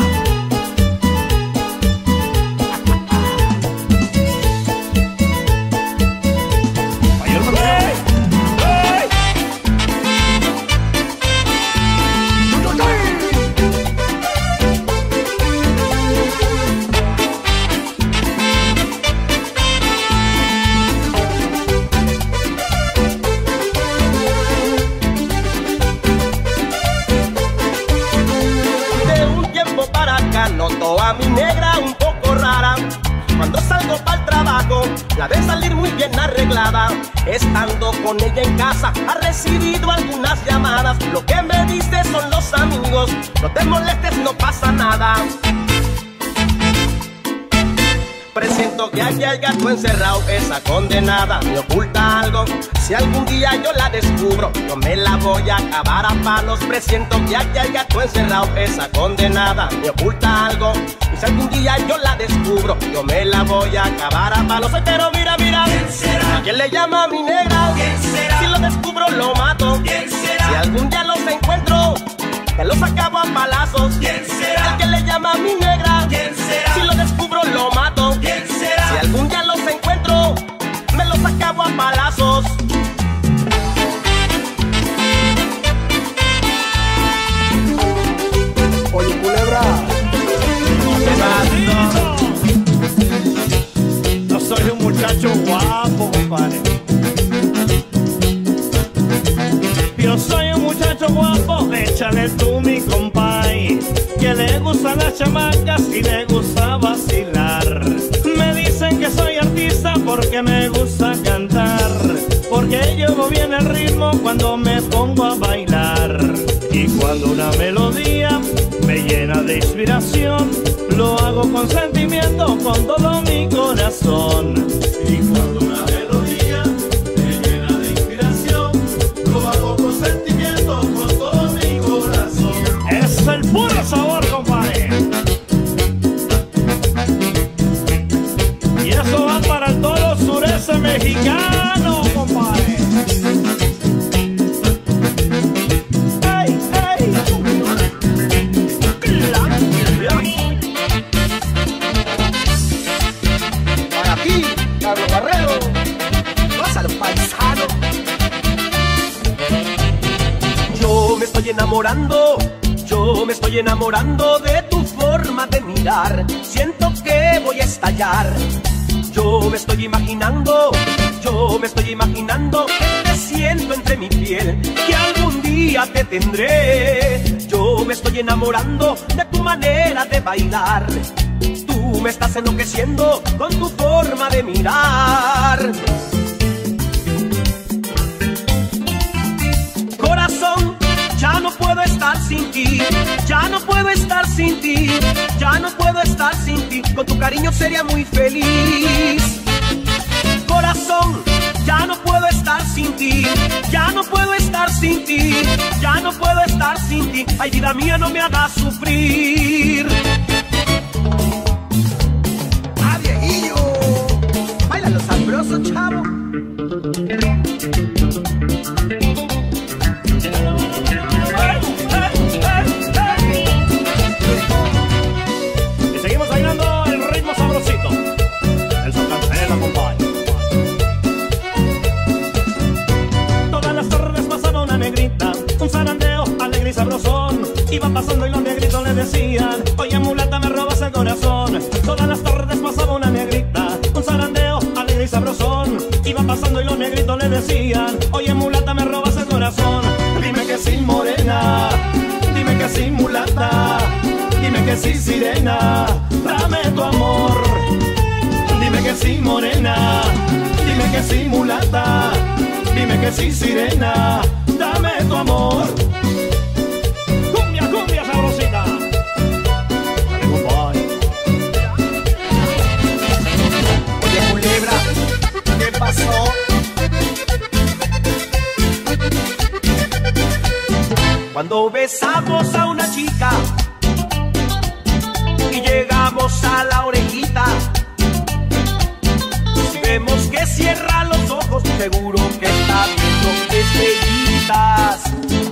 Mayor Monterrey. ¡Hey! Estando con ella en casa, ha recibido algunas llamadas. Lo que me dice son los amigos, no te molestes, no pasa nada. Presiento que aquí hay gato encerrado, esa condenada me oculta algo. Si algún día yo la descubro, yo me la voy a acabar a palos. Presiento que aquí hay gato encerrado, esa condenada me oculta algo. Y si algún día yo la descubro, yo me la voy a acabar a palos. Ay, pero mira, mira, ¿quién será? ¿A quién le llama a mi negra? ¿Quién será? Si lo descubro, lo mato. ¿Quién será? Si algún día los encuentro, que los acabo a palazos. ¿Quién será? ¿A quién le llama a mi negra? ¿Quién será? Si lo descubro, lo mato. ¿Quién será? Si algún día los encuentro, me los acabo a palazos. Oye, culebra, no soy un muchacho guapo, compadre. Yo soy un muchacho guapo, échale tú mi compay, que le gustan las chamacas y le gusta vacilar. Me dicen que soy artista porque me gusta cantar, porque llevo bien el ritmo cuando me pongo a bailar. Y cuando una melodía me llena de inspiración, lo hago con sentimiento, con todo mi corazón. Y cuando una melodía me llena de inspiración, lo hago con sentimiento, con todo mi corazón. Es el puro sabor, compadre. Y eso va para todo el sureste mexicano, compadre. Enamorando, yo me estoy enamorando de tu forma de mirar. Siento que voy a estallar. Yo me estoy imaginando, yo me estoy imaginando que te siento entre mi piel, que algún día te tendré. Yo me estoy enamorando de tu manera de bailar. Tú me estás enloqueciendo con tu forma de mirar. Corazón, ya no puedo estar sin ti, ya no puedo estar sin ti, ya no puedo estar sin ti, con tu cariño sería muy feliz. Corazón, ya no puedo estar sin ti, ya no puedo estar sin ti, ya no puedo estar sin ti, ay vida mía no me hagas sufrir. ¡Ah, viejillo! ¡Báilalo sabroso, chavo! Iba pasando y los negritos le decían: oye mulata, me robas el corazón. Todas las tardes pasaba una negrita, un zarandeo alegre y sabrosón. Iba pasando y los negritos le decían: oye mulata, me robas el corazón. Dime que sí, morena, dime que sí, mulata, dime que sí, sirena, dame tu amor. Dime que sí, morena, dime que sí, mulata, dime que sí, sirena, dame tu amor. Cuando besamos a una chica y llegamos a la orejita, si vemos que cierra los ojos, seguro que está viendo estrellitas.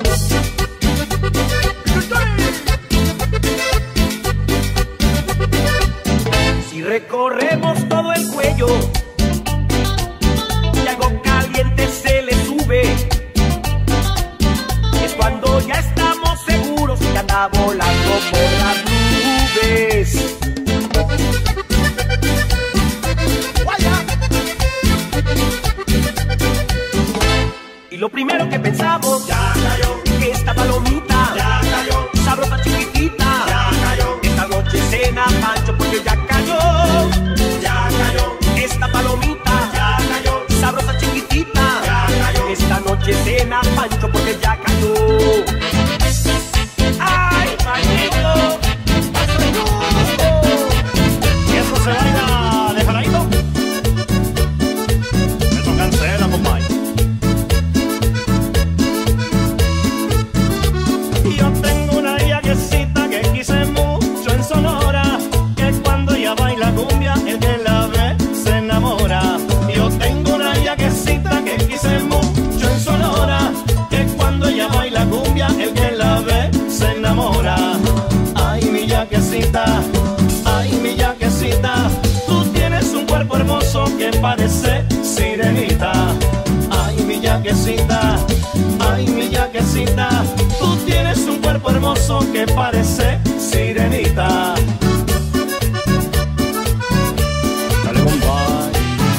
Si recorremos todo el cuello y algo caliente se le sube, cuando ya estamos seguros que anda volando por las nubes. Y lo primero que pensamos, ya cayó, que esta palomita, ya parece sirenita. Ay, mi yaquecita, ay, mi yaquecita, tú tienes un cuerpo hermoso que parece sirenita. Dale, compadre.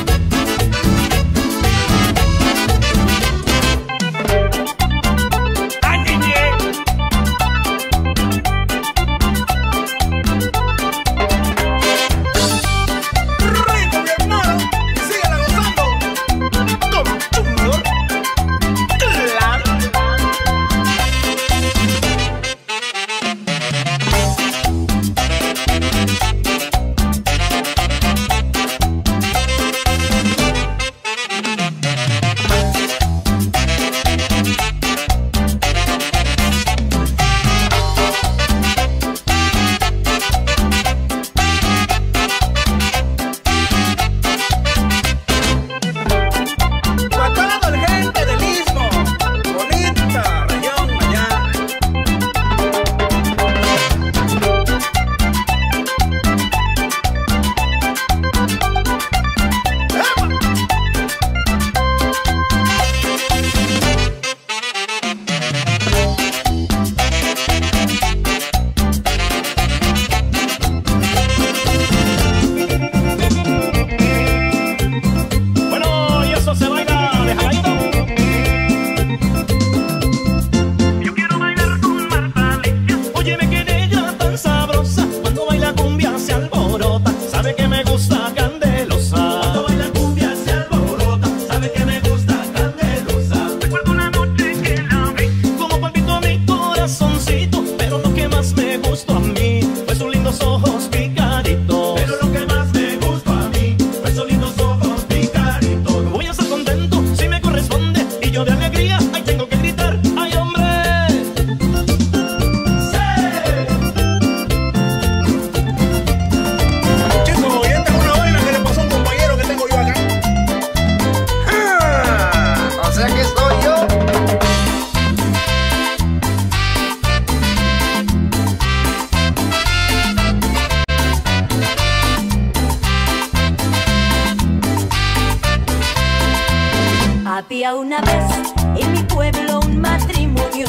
Había una vez en mi pueblo un matrimonio,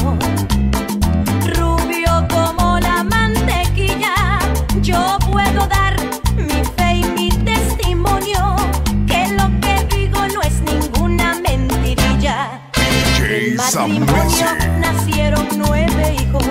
rubio como la mantequilla. Yo puedo dar mi fe y mi testimonio, que lo que digo no es ninguna mentirilla. Del matrimonio nacieron nueve hijos,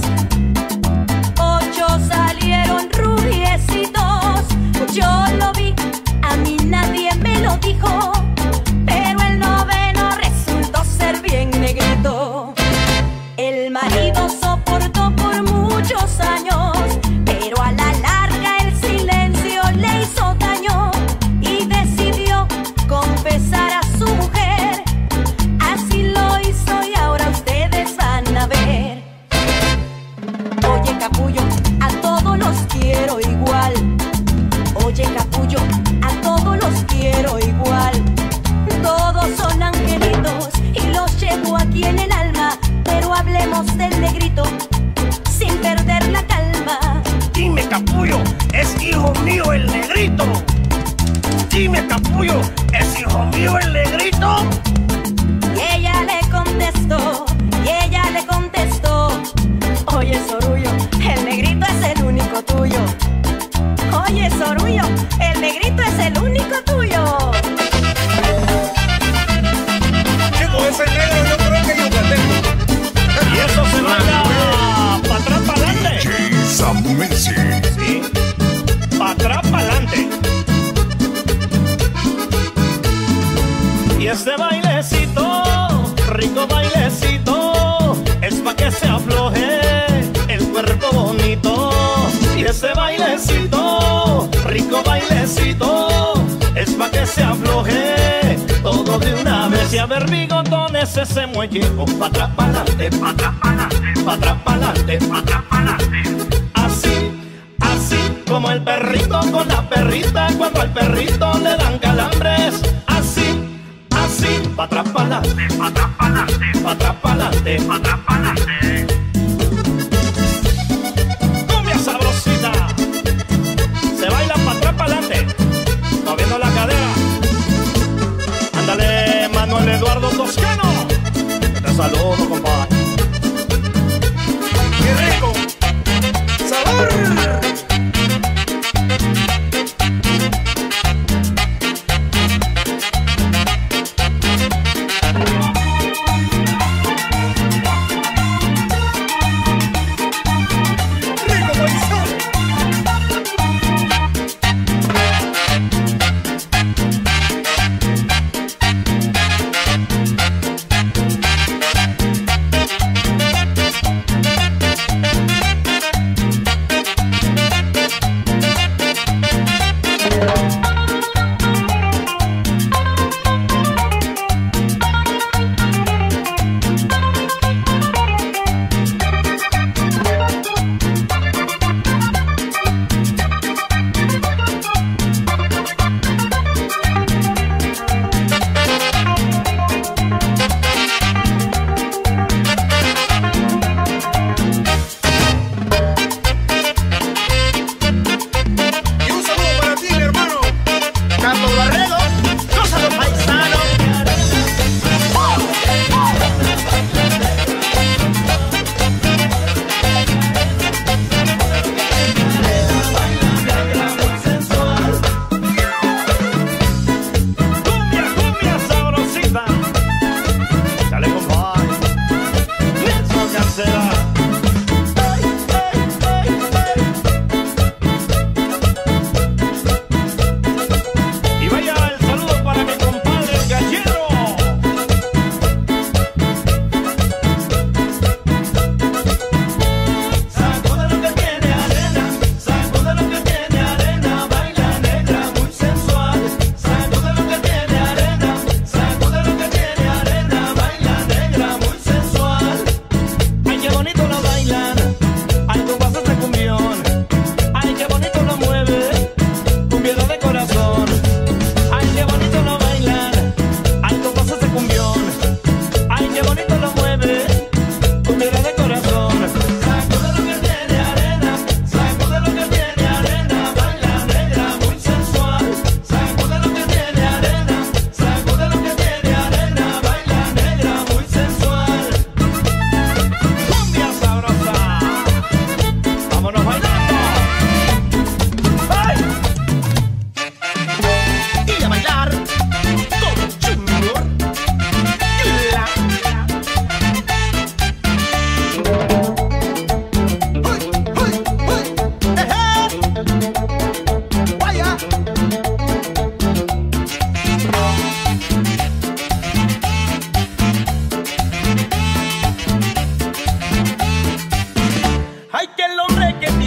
ocho salieron rubiecitos. Yo lo vi, a mí nadie me lo dijo, pero el noveno resultó ser bien negrito. El marido soportó por muchos años, pero a la larga el silencio le hizo daño y decidió confesar a su mujer. Así lo hizo y ahora ustedes van a ver. Oye, capullo, a todos los quiero igual. Oye, capullo, a todos los quiero igual. Todos son angelitos y los llevo aquí en el alma, pero hablemos del negrito sin perder la calma. Dime, capullo, ¿es hijo mío el negrito? Dime, capullo, ¿es hijo mío el negrito? Y ella le contestó, y ella le contestó: oye, Sorullo, el negrito es el único tuyo. Oye, Sorullo, el negrito es el único tuyo. Chico, ese negro yo creo que yo lo tengo. Y eso se vaya para atrás, para adelante. D J Sam Messi. Sí, para atrás, para adelante. Y este bailecito, rico bailecito, es pa' que se afloje el cuerpo bonito. Y este bailecito, rico bailecito, es pa' que se afloje todo de una vez. Y a ver, bigotones, ese muellejo, pa' atrás, pa' adelante, pa' atrás, pa' adelante, pa' atrás, pa' adelante, pa' atrás, pa' adelante. Así, así como el perrito con la perrita, cuando al perrito le dan calambres. Así, así, pa' atrás, pa' adelante, pa' atrás, pa' adelante, pa' atrás, pa' adelante, pa' atrás, pa' adelante. Cumbia sabrosita, se baila pa' atrás, pa' adelante, moviendo la cadera.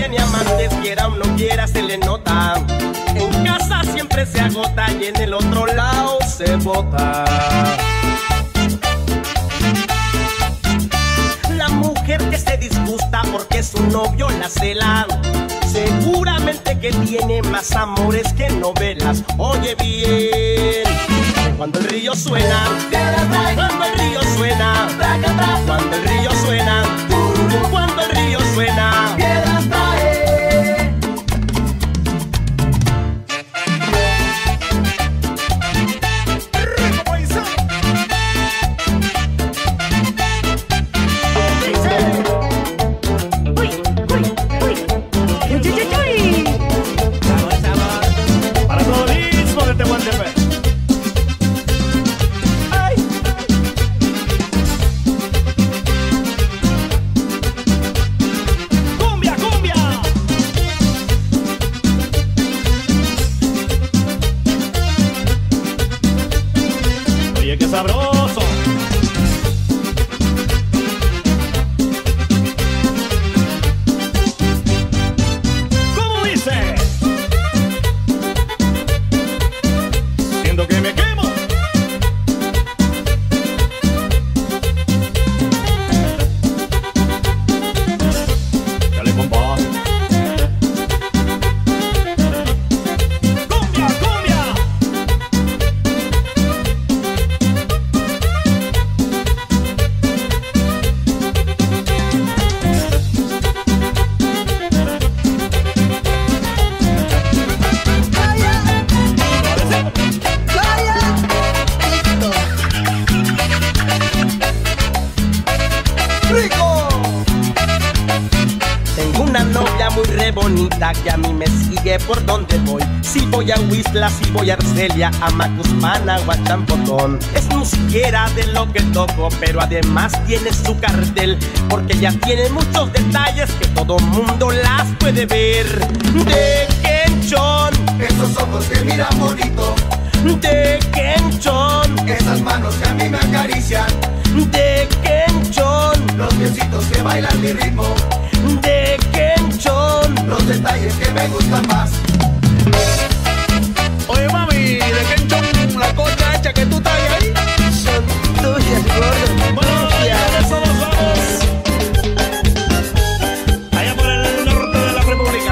tiene amantes, quiera o no quiera se le nota. En casa siempre se agota y en el otro lado se bota. La mujer que se disgusta porque su novio la cela, seguramente que tiene más amores que novelas. Oye bien, cuando el río suena, cuando el río suena, cuando el río suena, cuando el río suena, piedras trae. Sabroso. ¿Cómo dice? Siento que me quemo. Dale, compa. Cumbia, cumbia. Muy re bonita que a mí me sigue por donde voy. Si voy a Huistla, si voy a Arcelia, a Macuspana o a Champotón. Es musiquera de lo que toco, pero además tiene su cartel, porque ya tiene muchos detalles que todo mundo las puede ver. De Quenchón, esos ojos que miran bonito. De Quenchón, esas manos que a mí me acarician. De Quenchón, los piecitos que bailan mi ritmo. De Quenchón, los detalles que me gustan más. Oye mami, de Quenchón, la cocha hecha que tú traes ahí son tuyas, gordo. Bueno, ya eso nos vamos. Allá por el norte de la República,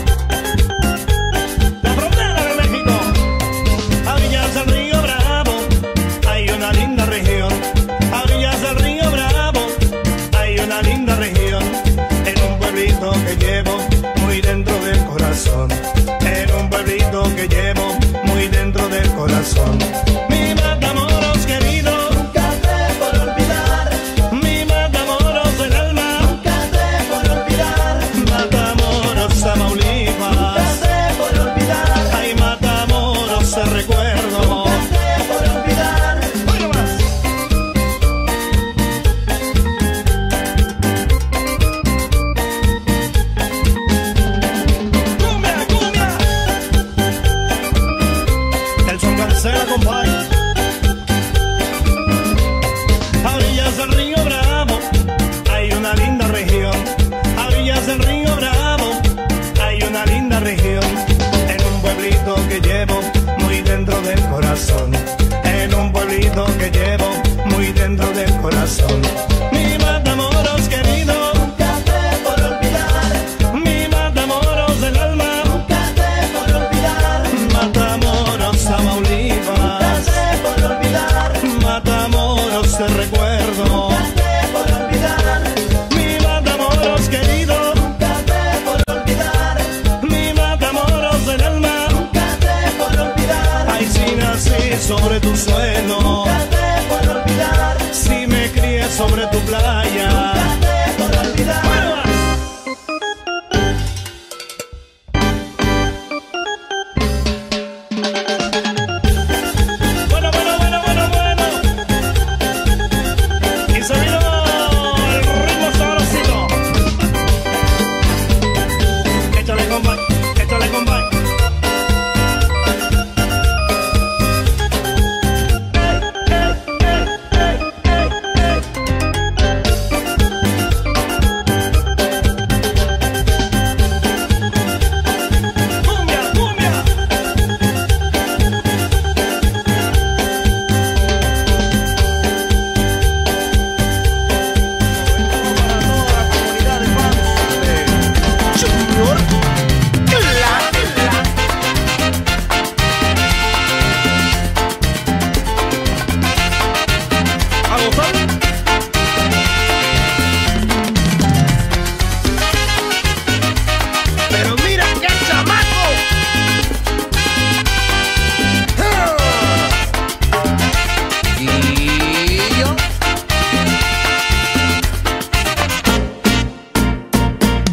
la frontera de México, a Villas del Río Bravo, hay una linda región. A Villas del Río Bravo, hay una linda región. Que llevo muy dentro del corazón.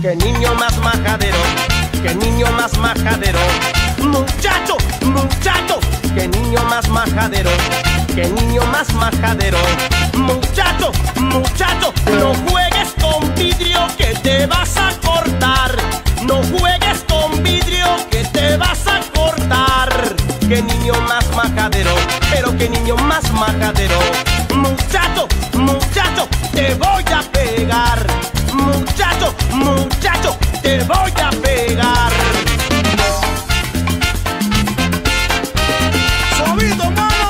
qué niño más majadero, qué niño más majadero. Muchacho, muchacho, qué niño más majadero, qué niño más majadero. Muchacho, muchacho, no juegues con vidrio que te vas a cortar. No juegues con vidrio que te vas a cortar. Qué niño más majadero, pero qué niño más majadero. Muchacho, muchacho, te voy a pegar. Muchacho, muchacho, te voy a pegar. ¡Suavito, mano!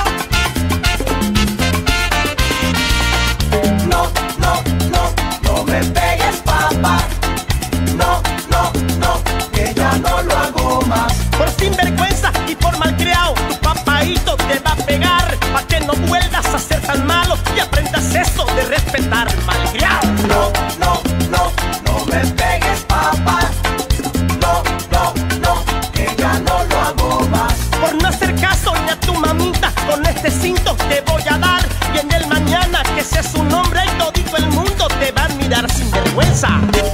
No, no, no, no me pegues, papá. No, no, no, que ya no lo hago más. Por sinvergüenza y por malcriado, tu papaíto te va a pegar. Pa' que no vuelvas a ser tan malo y aprendas eso de respetar, malcriado. No, no, no, no me pegues, papá. No, no, no, que ya no lo hago más. Por no hacer caso ni a tu mamita, con este cinto te voy a dar. Y en el mañana que sea su nombre y todito el mundo te va a mirar sin vergüenza.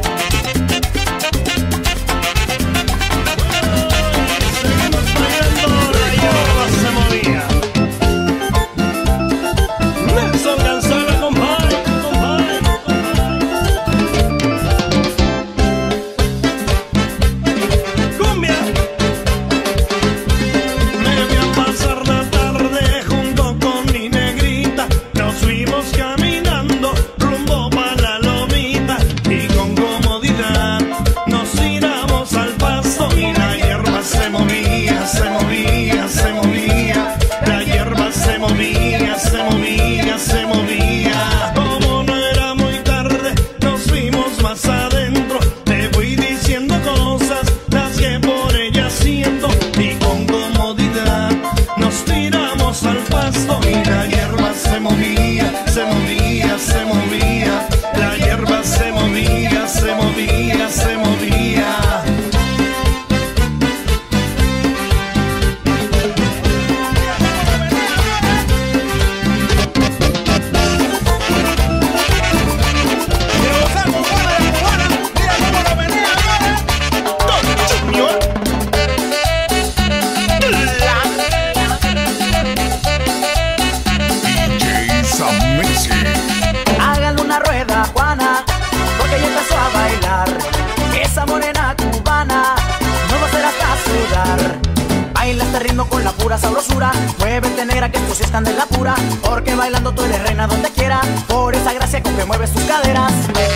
Háganle una rueda, Juana, porque ya empezó a bailar. Esa morena cubana no va a hacer hasta sudar. Baila este ritmo con la pura sabrosura. Muévete, negra, que esto sí es candela pura. Porque bailando tú eres reina donde quiera. Por esa gracia con que mueves tus caderas.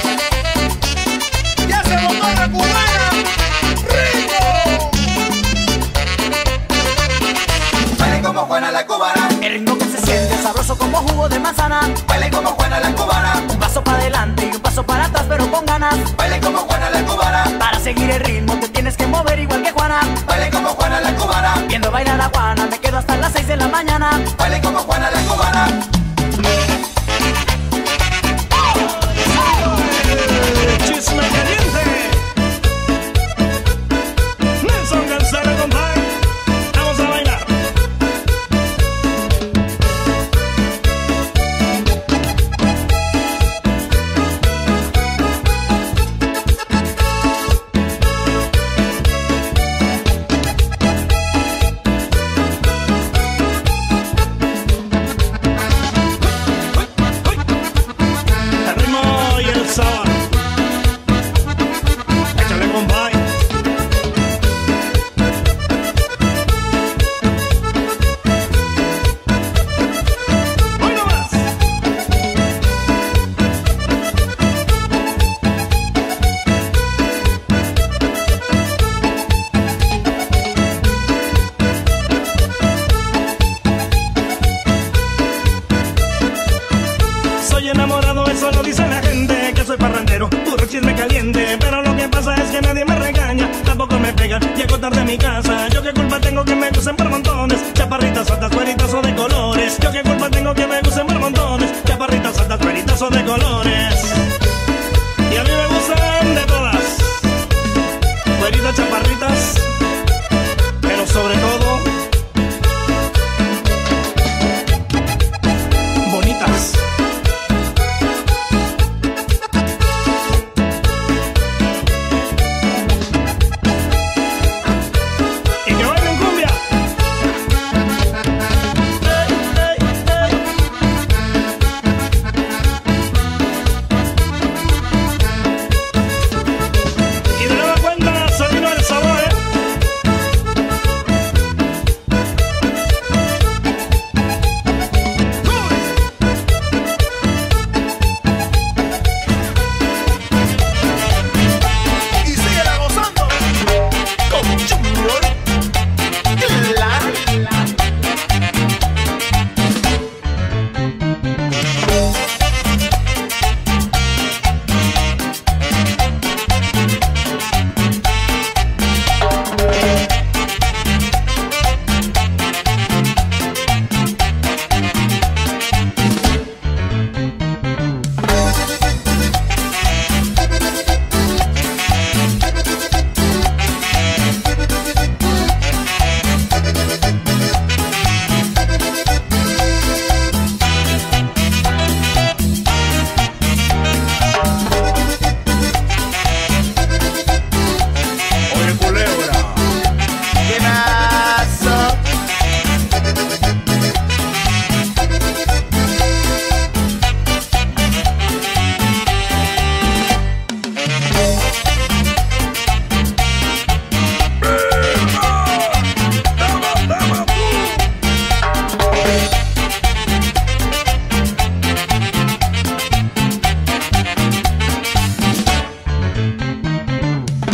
¡Ya se botó la cubana! ¡Rico! Baile como Juana la cubana. El ritmo que se siente sabroso como jugo de manzana. Baile como Juana la cubana. Un paso para adelante y un paso para atrás, pero con ganas. Baile como Juana la cubana. Para seguir el ritmo te tienes que mover igual que Juana. Baile como Juana la cubana. Viendo bailar a Juana me quedo hasta las seis de la mañana. Baile como Juana la cubana. Chisme caliente. Nelson González, compadre. Vamos a bailar. El ritmo y el sabor. Échale, compadre. Hoy no más. Soy enamorado, eso lo dice la gente, que soy parrandero, puro chisme caliente. Pero lo que pasa es que nadie me regaña, tampoco me pegan. Llego tarde a mi casa, yo qué culpa tengo que me gusten por montones. Chaparritas altas, güeritas o de colores. Yo qué culpa tengo que me gusten por montones. Chaparritas altas, güeritas o de colores. Y a mí me gustan de todas, güeritas, chaparritas, pero sobre todo bonitas.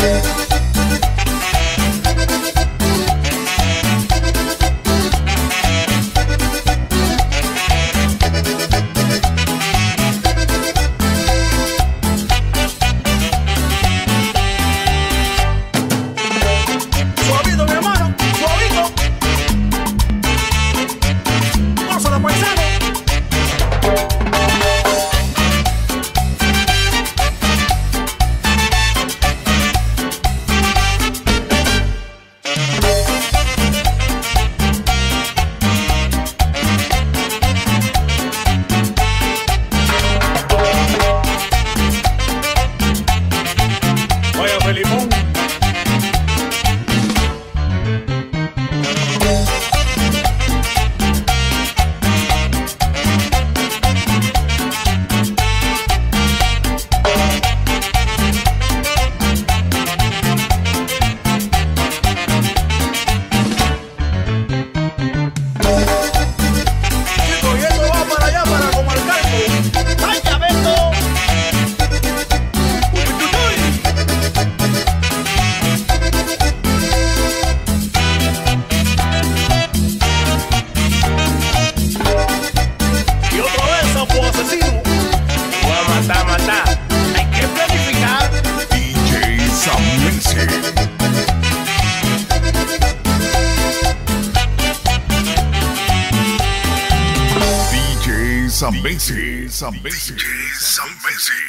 Zambezi, Zambezi, Zambezi.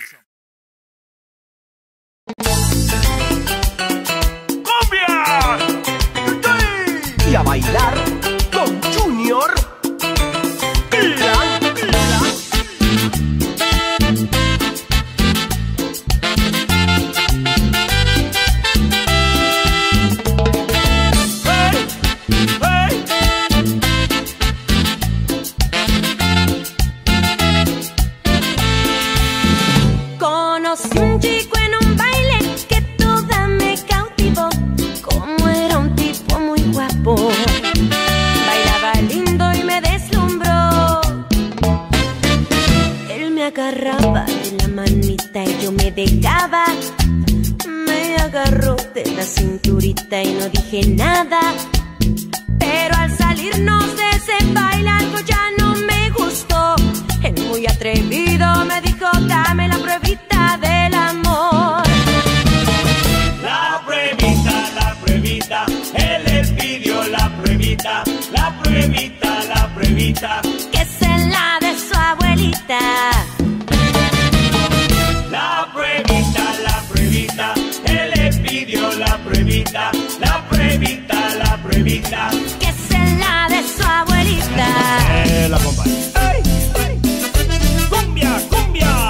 ¡Cumbia! Y a bailar con Junior. Dylan, Dylan. Hey, hey. Conocí un chico en un baile que toda me cautivó. Como era un tipo muy guapo, bailaba lindo y me deslumbró. Él me agarraba de la manita y yo me dejaba. Me agarró de la cinturita y no dije nada. Pero al salirnos de ese baile algo ya no me gustó. Él muy atrevido me dijo, dame la pruebita del amor. La pruebita, la pruebita, él le pidió la pruebita, la pruebita, la pruebita, que es la de su abuelita. La pruebita, la pruebita, él le pidió la pruebita, la pruebita, la pruebita, que es la de su abuelita. Eh, la compañía. ¡Ay, ay! ¡Cumbia, cumbia!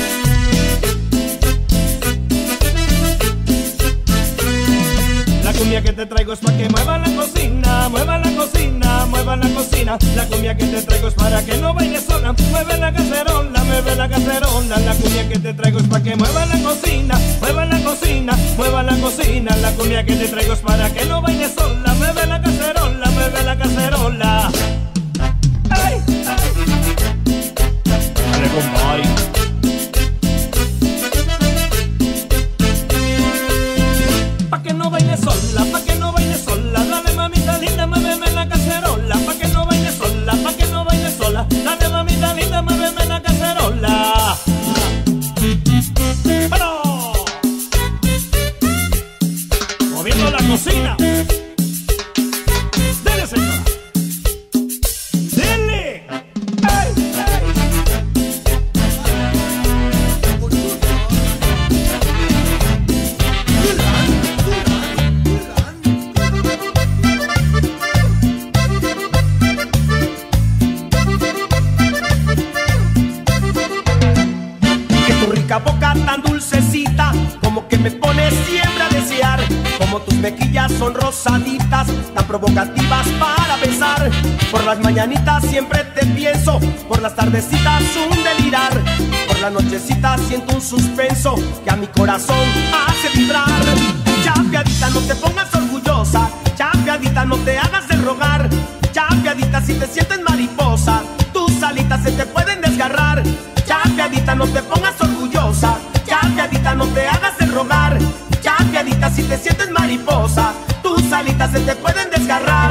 La cumbia que te traigo es para que mueva la cocina, mueva la cocina, mueva la cocina. La cumbia que te traigo es para que no bailes sola, mueve la cacerola, mueve la cacerola. La cumbia que te traigo es para que mueva la cocina, mueva la cocina, mueva la cocina. La cumbia que te traigo es para que no bailes sola, mueve la cacerola, mueve la cacerola. ¡Ay, ay! Dale, compadre. Pa' que no baile sola, pa' que no baile sola. Dale, mamita linda, muéveme la cacerola. Pa' que no baile sola, pa' que no baile sola. Dale, mamita linda, muéveme la cacerola. ¡Bueno! Moviendo la cocina. Dele, señora. Dele. ¡Ay, ay! Rica boca tan dulcecita, como que me pone siempre a desear. Como tus mejillas son rosaditas, tan provocativas para besar. Por las mañanitas siempre te pienso, por las tardecitas un delirar. Por las nochecitas siento un suspenso que a mi corazón hace vibrar. Chapeadita, no te pongas orgullosa, chapeadita, no te hagas de rogar. Chapeadita, si te sientes mariposa, tus alitas se te pueden desgarrar. Chapeadita, no te pongas orgullosa, chapeadita, no te hagas de rogar. Chapeadita, vueltas si te sientes mariposa, tus alitas se te pueden desgarrar.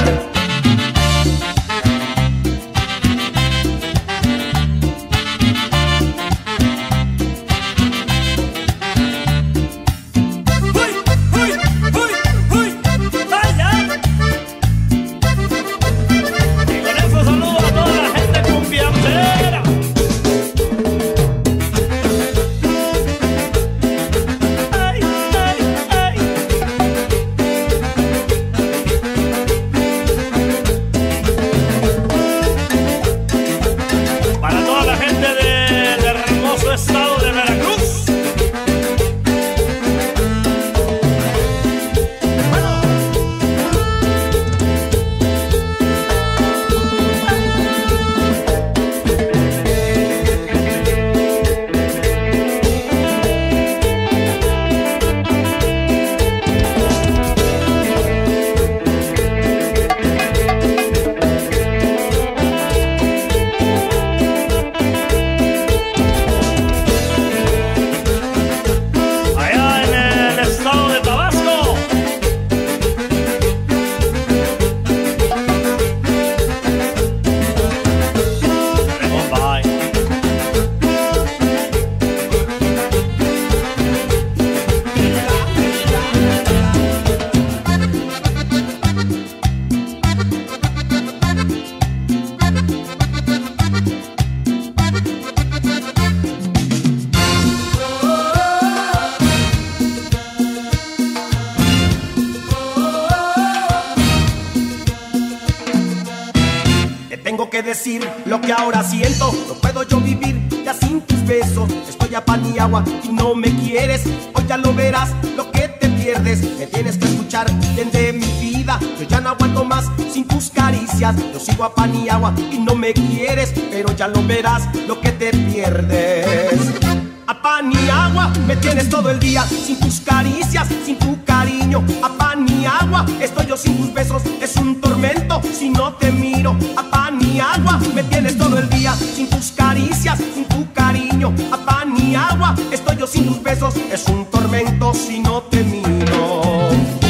Tengo que decir lo que ahora siento. No puedo yo vivir ya sin tus besos. Estoy a pan y agua y no me quieres. Hoy ya lo verás lo que te pierdes. Me tienes que escuchar bien de mi vida. Yo ya no aguanto más sin tus caricias. Yo sigo a pan y agua y no me quieres, pero ya lo verás lo que te pierdes. A pan y agua me tienes todo el día, sin tus caricias, sin tu cariño. A pan y agua estoy yo sin tus besos, es un tormento si no te miro. A pan y agua me tienes todo el día, sin tus caricias, sin tu cariño. A pan y agua estoy yo sin tus besos, es un tormento si no te miro.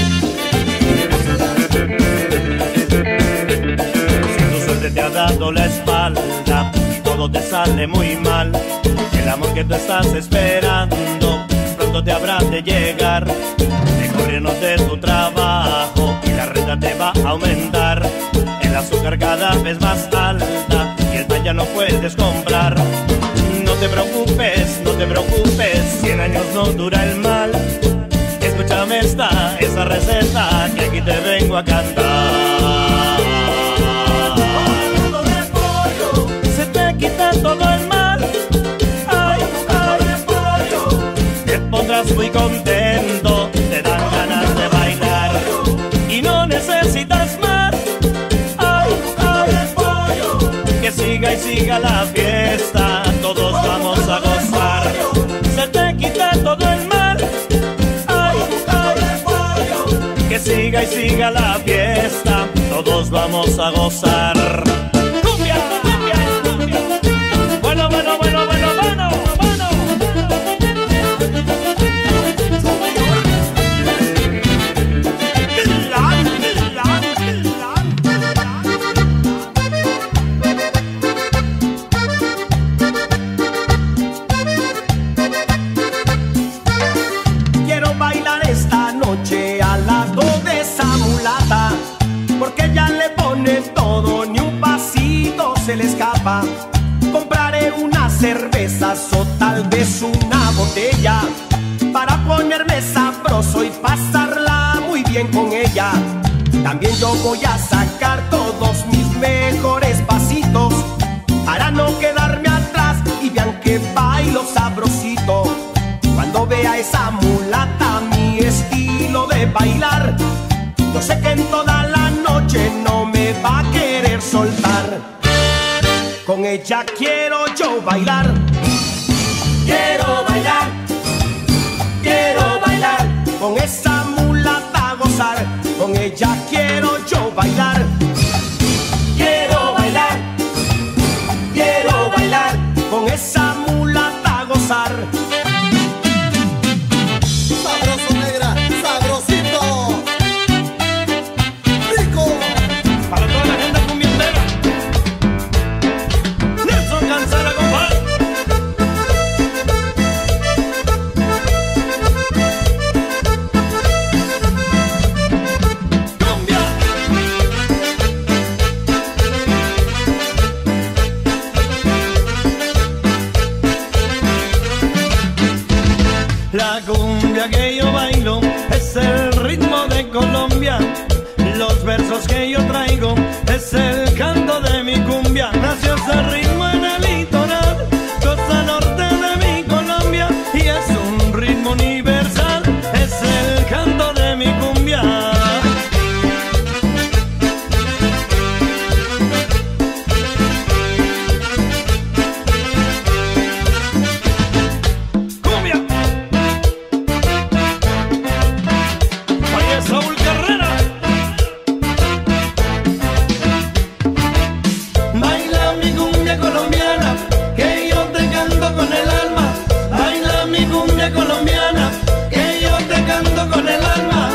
Si tu suerte te ha dado la espalda y todo te sale muy mal, el amor que tú estás esperando pronto te habrá de llegar. Te corrieron de tu trabajo y la renta te va a aumentar. El azúcar cada vez más alta y el pan ya no puedes comprar. No te preocupes, no te preocupes, cien años no dura el mal. Escúchame esta, esa receta que aquí te vengo a cantar. Se te quita todo el mal. Muy contento, te dan ganas de bailar y no necesitas más. Ay, ay, que siga y siga la fiesta, todos vamos a gozar. Se te quita todo el mal. Ay, ay, que siga y siga la fiesta, todos vamos a gozar. Cumbia, cumbia, cumbia. Bueno, bueno, bueno, bueno, bueno. Porque ella le pone todo, ni un pasito se le escapa. Compraré unas cervezas o tal vez una botella para ponerme sabroso y pasarla muy bien con ella. También yo voy a sacar todos mis mejores pasitos para no quedarme atrás y vean que bailo sabrosito. Cuando vea esa mulata mi estilo de bailar, yo sé que en toda la noche no me va a querer soltar. Con ella quiero yo bailar. Quiero bailar. Quiero bailar. Con esa mulata gozar. Con ella quiero yo bailar. Quiero bailar. Quiero bailar. Con esa mulata gozar. Sabroso, negra, sabroso. bailando con el alma.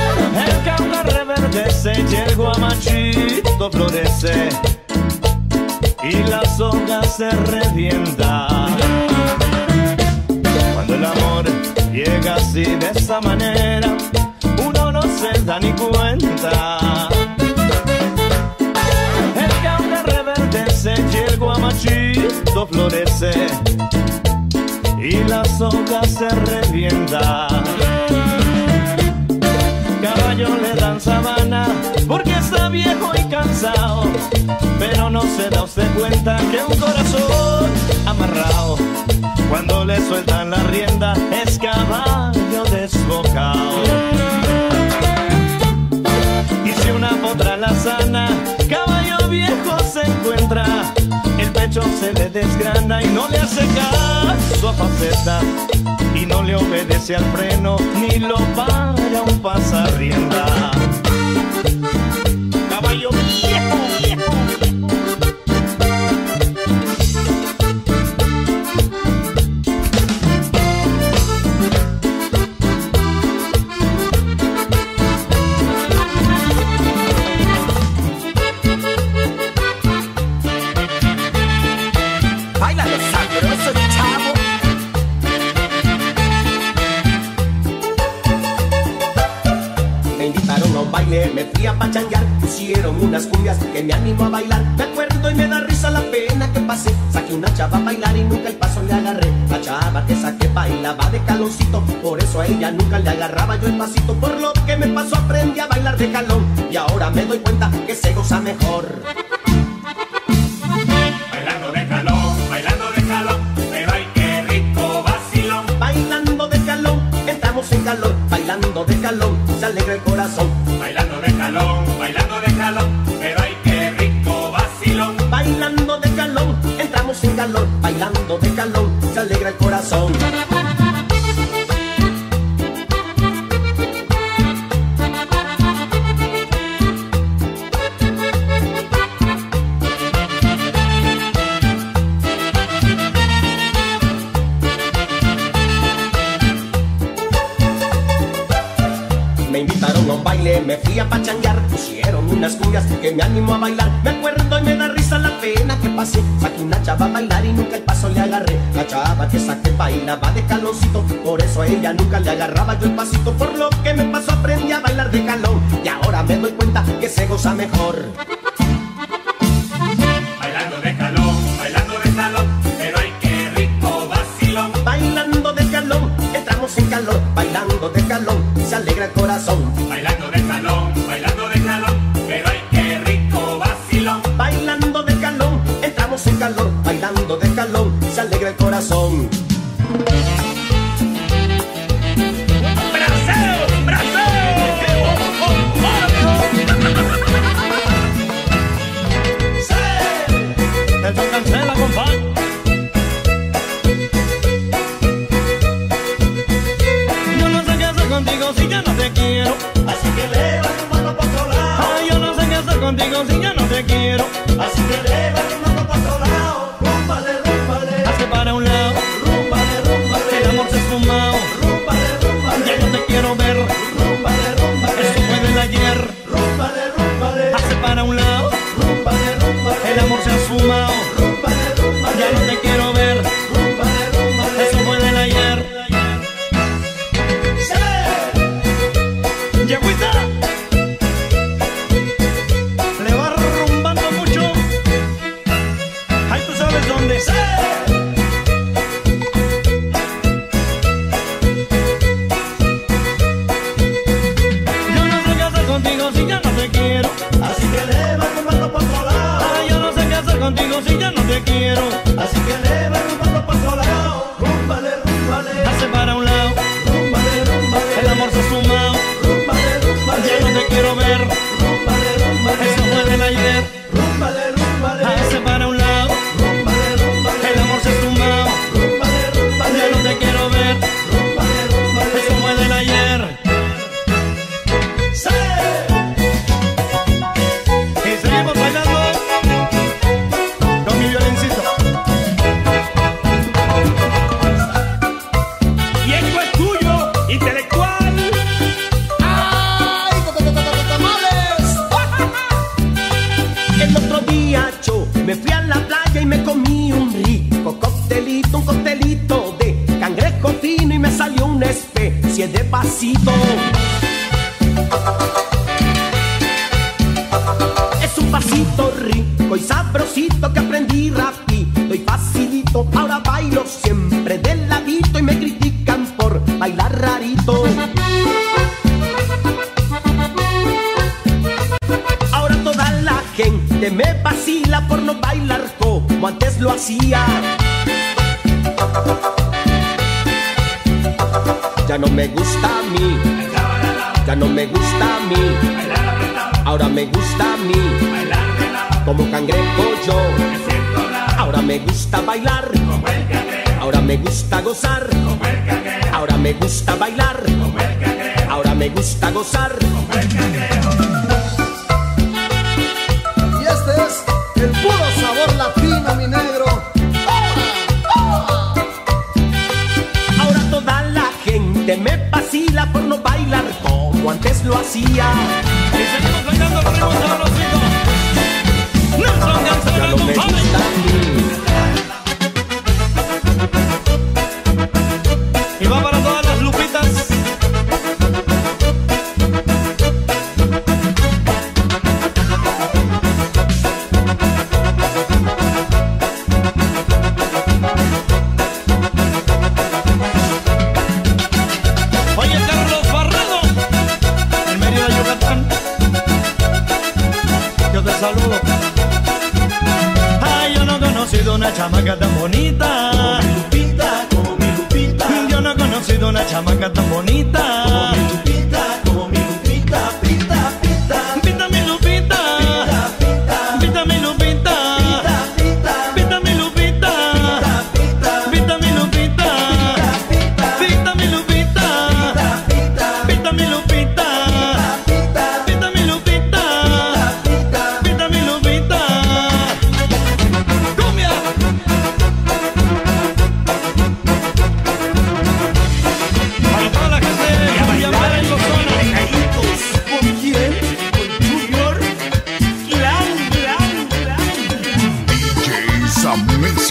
florece. y la soga se revienta. Cuando el amor llega así de esa manera, uno no se da ni cuenta. El cauce reverdece y el guamachito florece y la soga se revienta. Caballo le dan sabana porque está viejo y cansado, pero no se da usted cuenta que un corazón amarrado, cuando le sueltan la rienda, es caballo desbocado. Y si una potra la sana, caballo viejo se encuentra, el pecho se le desgrana y no le hace caso a faceta, y no le obedece al freno ni lo para un pasarrienda. Caballo viejo, viejo. Me fui a pachanguear, pusieron unas cumbias que me animó a bailar. Me acuerdo y me da risa la pena que pasé. Saqué una chava a bailar y nunca el paso le agarré. La chava que saqué bailaba de caloncito, por eso a ella nunca le agarraba yo el pasito. Por lo que me pasó aprendí a bailar de calón, y ahora me doy cuenta que se goza mejor. Bailando de calón, bailando de calón, pero ay qué rico vacilón. Bailando de calón, entramos en calor. Bailando de calón, se alegra el corazón. Bailando de calón, bailando de calón, pero ay qué rico vacilón. Bailando de calón, entramos en calor. Bailando de calón, se alegra el corazón. Me invitaron a un baile, me fui a pachanguear, pusieron unas cumbias que me animó a bailar. Me acuerdo y me da risa la pena que pasé. Saqué una chava a bailar y nunca el paso le agarré. La chava que saqué bailaba de caloncito, por eso a ella nunca le agarraba yo el pasito. Por lo que me pasó aprendí a bailar de calón, y ahora me doy cuenta que se goza mejor. Bailando de calón, bailando de calón, pero ay qué rico vacilón. Bailando de calón, entramos en calor. Bailando de calón, se alegra el corazón. Bailando de calón, bailando de calón, pero ay qué rico vacilón. Bailando de calón, entramos en calor. Bailando de calón, se alegra el corazón. ¡Braceo! ¡Braceo! ¡Sí! ¡Eso cancela, compadre! Yo no sé qué hacer contigo si ya no te quiero, Así que leva tu mano pa' otro lado. ay, yo no sé qué hacer contigo si ya no te quiero. Así que leva tu mano pa' otro lado. Rúmbale, rúmbale. Hazte para un lado, Rúmbale, rúmbale. el amor se ha esfumado, Rúmbale, rúmbale. ya no te quiero ver, Rúmbale, rúmbale. eso fue del ayer. Rúmbale, rúmbale. Hazte para un lado, Rúmbale, rúmbale. el amor se ha esfumado, Rúmbale, rúmbale. ya no te quiero ver, Rúmbale, rúmbale. eso fue del ayer. ¡Sí! Yegüita, le va rumbando mucho, ay, tú sabes dónde. ¡Sí! Yo no sé qué hacer contigo si ya no te quiero, Así que leva tu mano pa' otro lado. ay, yo no sé qué hacer contigo si ya no te quiero. Así que leva tu mano pa' otro lado. Rúmbale, rúmbale. Hazte para un lado, Rúmbale, rúmbale. el amor se ha esfumado, Rúmbale, rúmbale. ya no te quiero ver, Rúmbale, rúmbale. eso fue del ayer. Rúmbale, rúmbale. Hazte para un lado, Rúmbale, rúmbale. el amor se ha esfumado, Rúmbale, rúmbale. ya no te quiero ver, Rúmbale, rúmbale. eso fue del ayer. ¡Sí! Y seguimos bailando con mi violincito. fui a la playa y me comí un rico coctelito, un coctelito de cangrejo fino y me salió una especie de pasito. Es un pasito rico y sabrosito que aprendí rápido y facilito. Ahora bailo siempre de ladito y me critican por bailar rarito. Ahora toda la gente me vacila por no bailar como antes lo hacía. Ya no me gusta a mí, ya no me gusta a mí. Ahora me gusta a mí, como cangrejo yo. Ahora me gusta bailar, ahora me gusta gozar. Ahora me gusta bailar, ahora me gusta gozar. Y este es el puro sabor latino, mi negro. Ahora toda la gente me vacila por no bailar como antes lo hacía. Y seguimos bailando los ritmos sabrositos. Nelson Gansero, Ya no me compadre. gusta a mí. Y va para todas las lupitas. Oye, Carlos Barredo, en Mérida, Yucatán. Yo te saludo. Ay, yo no he conocido una chamaca tan bonita. Como mi Lupita, como mi Lupita. Yo no he conocido una chamaca tan bonita. Como mi Lupita, como mi Lupita. Pita, pita. Pita mi Lupita. Pita, pita. Pita mi Lupita. Pita, pita. Pita mi Lupita. Pita, pita. Pita mi Lupita. Pita, pita. Pita mi Lupita. Pita, pita. Pita mi Lupita. Pita, pita. Pita mi Lupita. Pita, pita. Pita mi Lupita. ¡Cumbia! Para toda la gente que vaya a bailar en los zonas. ¿Con quién? ¿Con Junior? Clan, clan, clan. D J Sam Messi.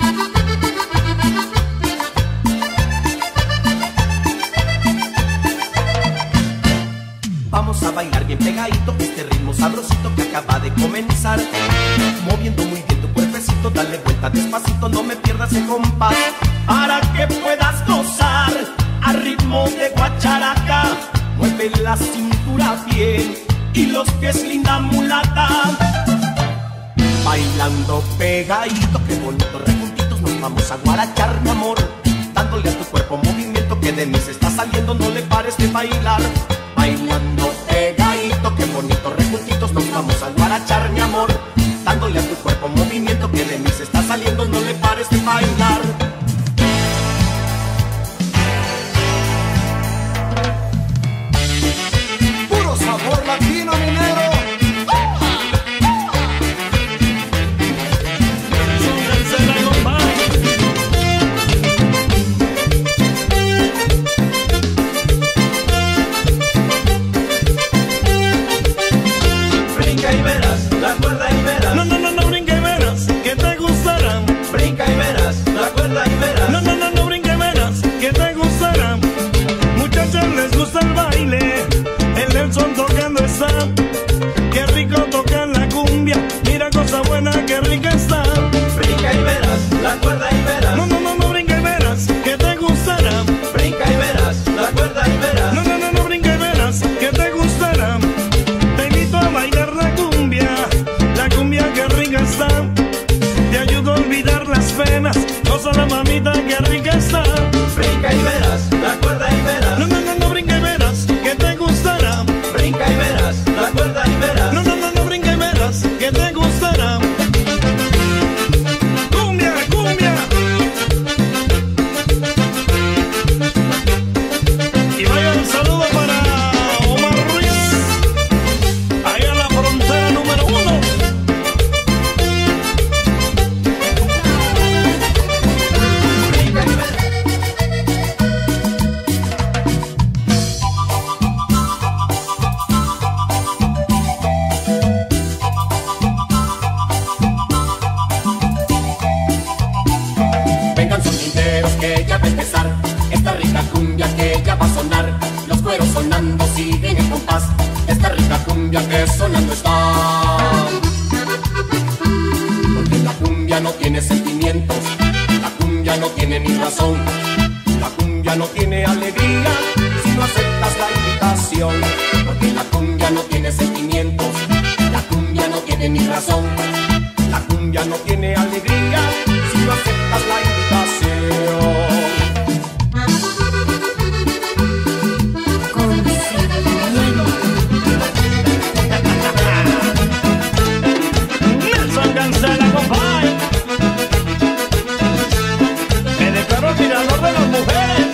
Vamos a bailar bien pegadito este ritmo sabrosito que acaba de comenzar. Moviendo muy bien tu cuerpecito, dale vuelta despacito, no me pierdas el compás. Para que puedas gozar al ritmo de guacharaca. Mueve la cintura bien y los pies, linda mulata. Bailando pegadito, qué bonito, rejuntitos nos vamos a guarachar, mi amor. Dándole a tu cuerpo movimiento que de mí se está saliendo, no le pares de bailar. Bailando pegadito, qué bonito, rejuntitos nos vamos a guarachar, mi amor. Dándole a tu cuerpo movimiento que de mí se está saliendo, no le pares de bailar. Puro sabor latino, mi negro. Brinca y verás, la cuerda y verás. No, no, no, no, brinca y verás que te gustará. Brinca y verás, la cuerda y verás. No, no, no, no, brinca y verás que te gustará. Muchachas les gusta el baile, el Nelson tocando está. Qué rico toca la cumbia, mira cosa buena, qué rica está. Brinca y verás, la cuerda y verás. No, no, no, no, brinca y verás que te gustará. Brinca y verás, la cuerda y verás. No, no, no, no, brinca y verás que te gustará. Te invito a bailar la cumbia, la cumbia que rica está. Te ayudo a olvidar las penas, goza la mamita que rica está. Brinca y verás, la cuerda y verás. No, no, no, no, brinca y verás que te gustará. Brinca y verás, la cuerda y verás. No, no, no, no, brinca y verás que te gustará. cumbia que sonando está. Porque la cumbia no tiene sentimientos, la cumbia no tiene ni razón, la cumbia no tiene alegría si no aceptas la invitación. Porque la cumbia no tiene sentimientos, la cumbia no tiene ni razón, la cumbia no tiene alegría si no aceptas la invitación. Nelson Cancela, compadre. Me declaro admirador de las mujeres.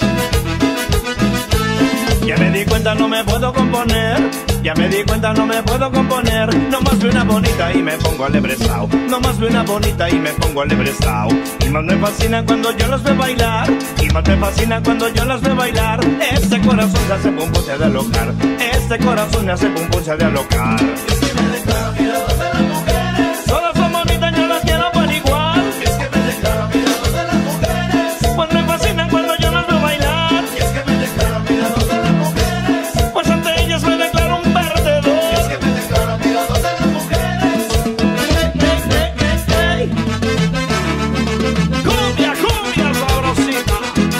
Ya me di cuenta, no me puedo componer. Ya me di cuenta, no me puedo componer. No más veo una bonita y me pongo alebrestao. No más veo una bonita y me pongo alebrestao. Y más me fascina cuando yo las veo bailar. Y más me fascina cuando yo las veo bailar. Este corazón me hace pum pum se de alocar. Este corazón me hace pum pum se de alocar. Es que me declaro admirador de las mujeres. Todas son bonitas, yo las quiero por igual. Es que me declaro admirador de las mujeres. Pues me fascinan cuando yo las veo bailar. Y es que me declaro admirador de las mujeres. Pues ante ellas me declaro un perdedor. Es que me declaro admirador de las mujeres. Ey, ey, ey, ey. Cumbia, cumbia sabrosita.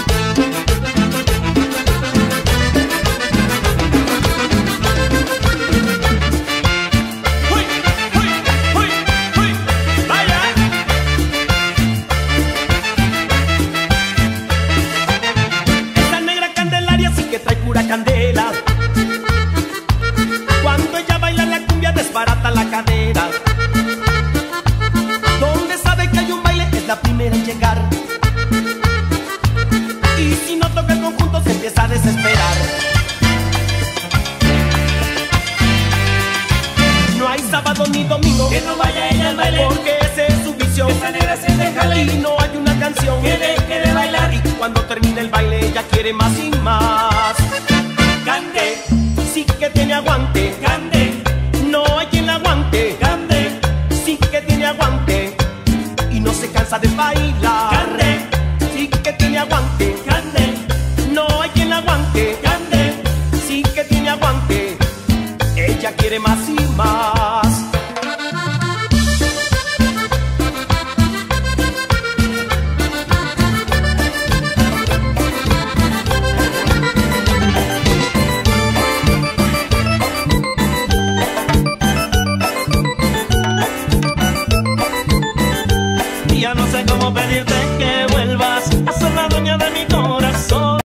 Uy, uy, uy, uy. Vaya. Esta negra Candelaria sí que trae pura candela. Cuando ella baila la cumbia desbarata la cadera. Donde sabe que hay un baile es la primera en llegar. Y si no toca el conjunto se empieza a desesperar. No hay sábado ni domingo Que no vaya ella al baile, porque ese es su vicio. esta negra se deja Y jale. no hay una canción Que de, que de bailar. Y cuando termina el baile ella quiere más y más. Cante, Sí que tiene aguante, cante, no hay quien la aguante. cante, Sí que tiene aguante y no se cansa de bailar. cante, Sí que tiene aguante, cante, no hay quien la aguante. cante. Sí que tiene aguante, ella quiere más y más. Ya no sé cómo pedirte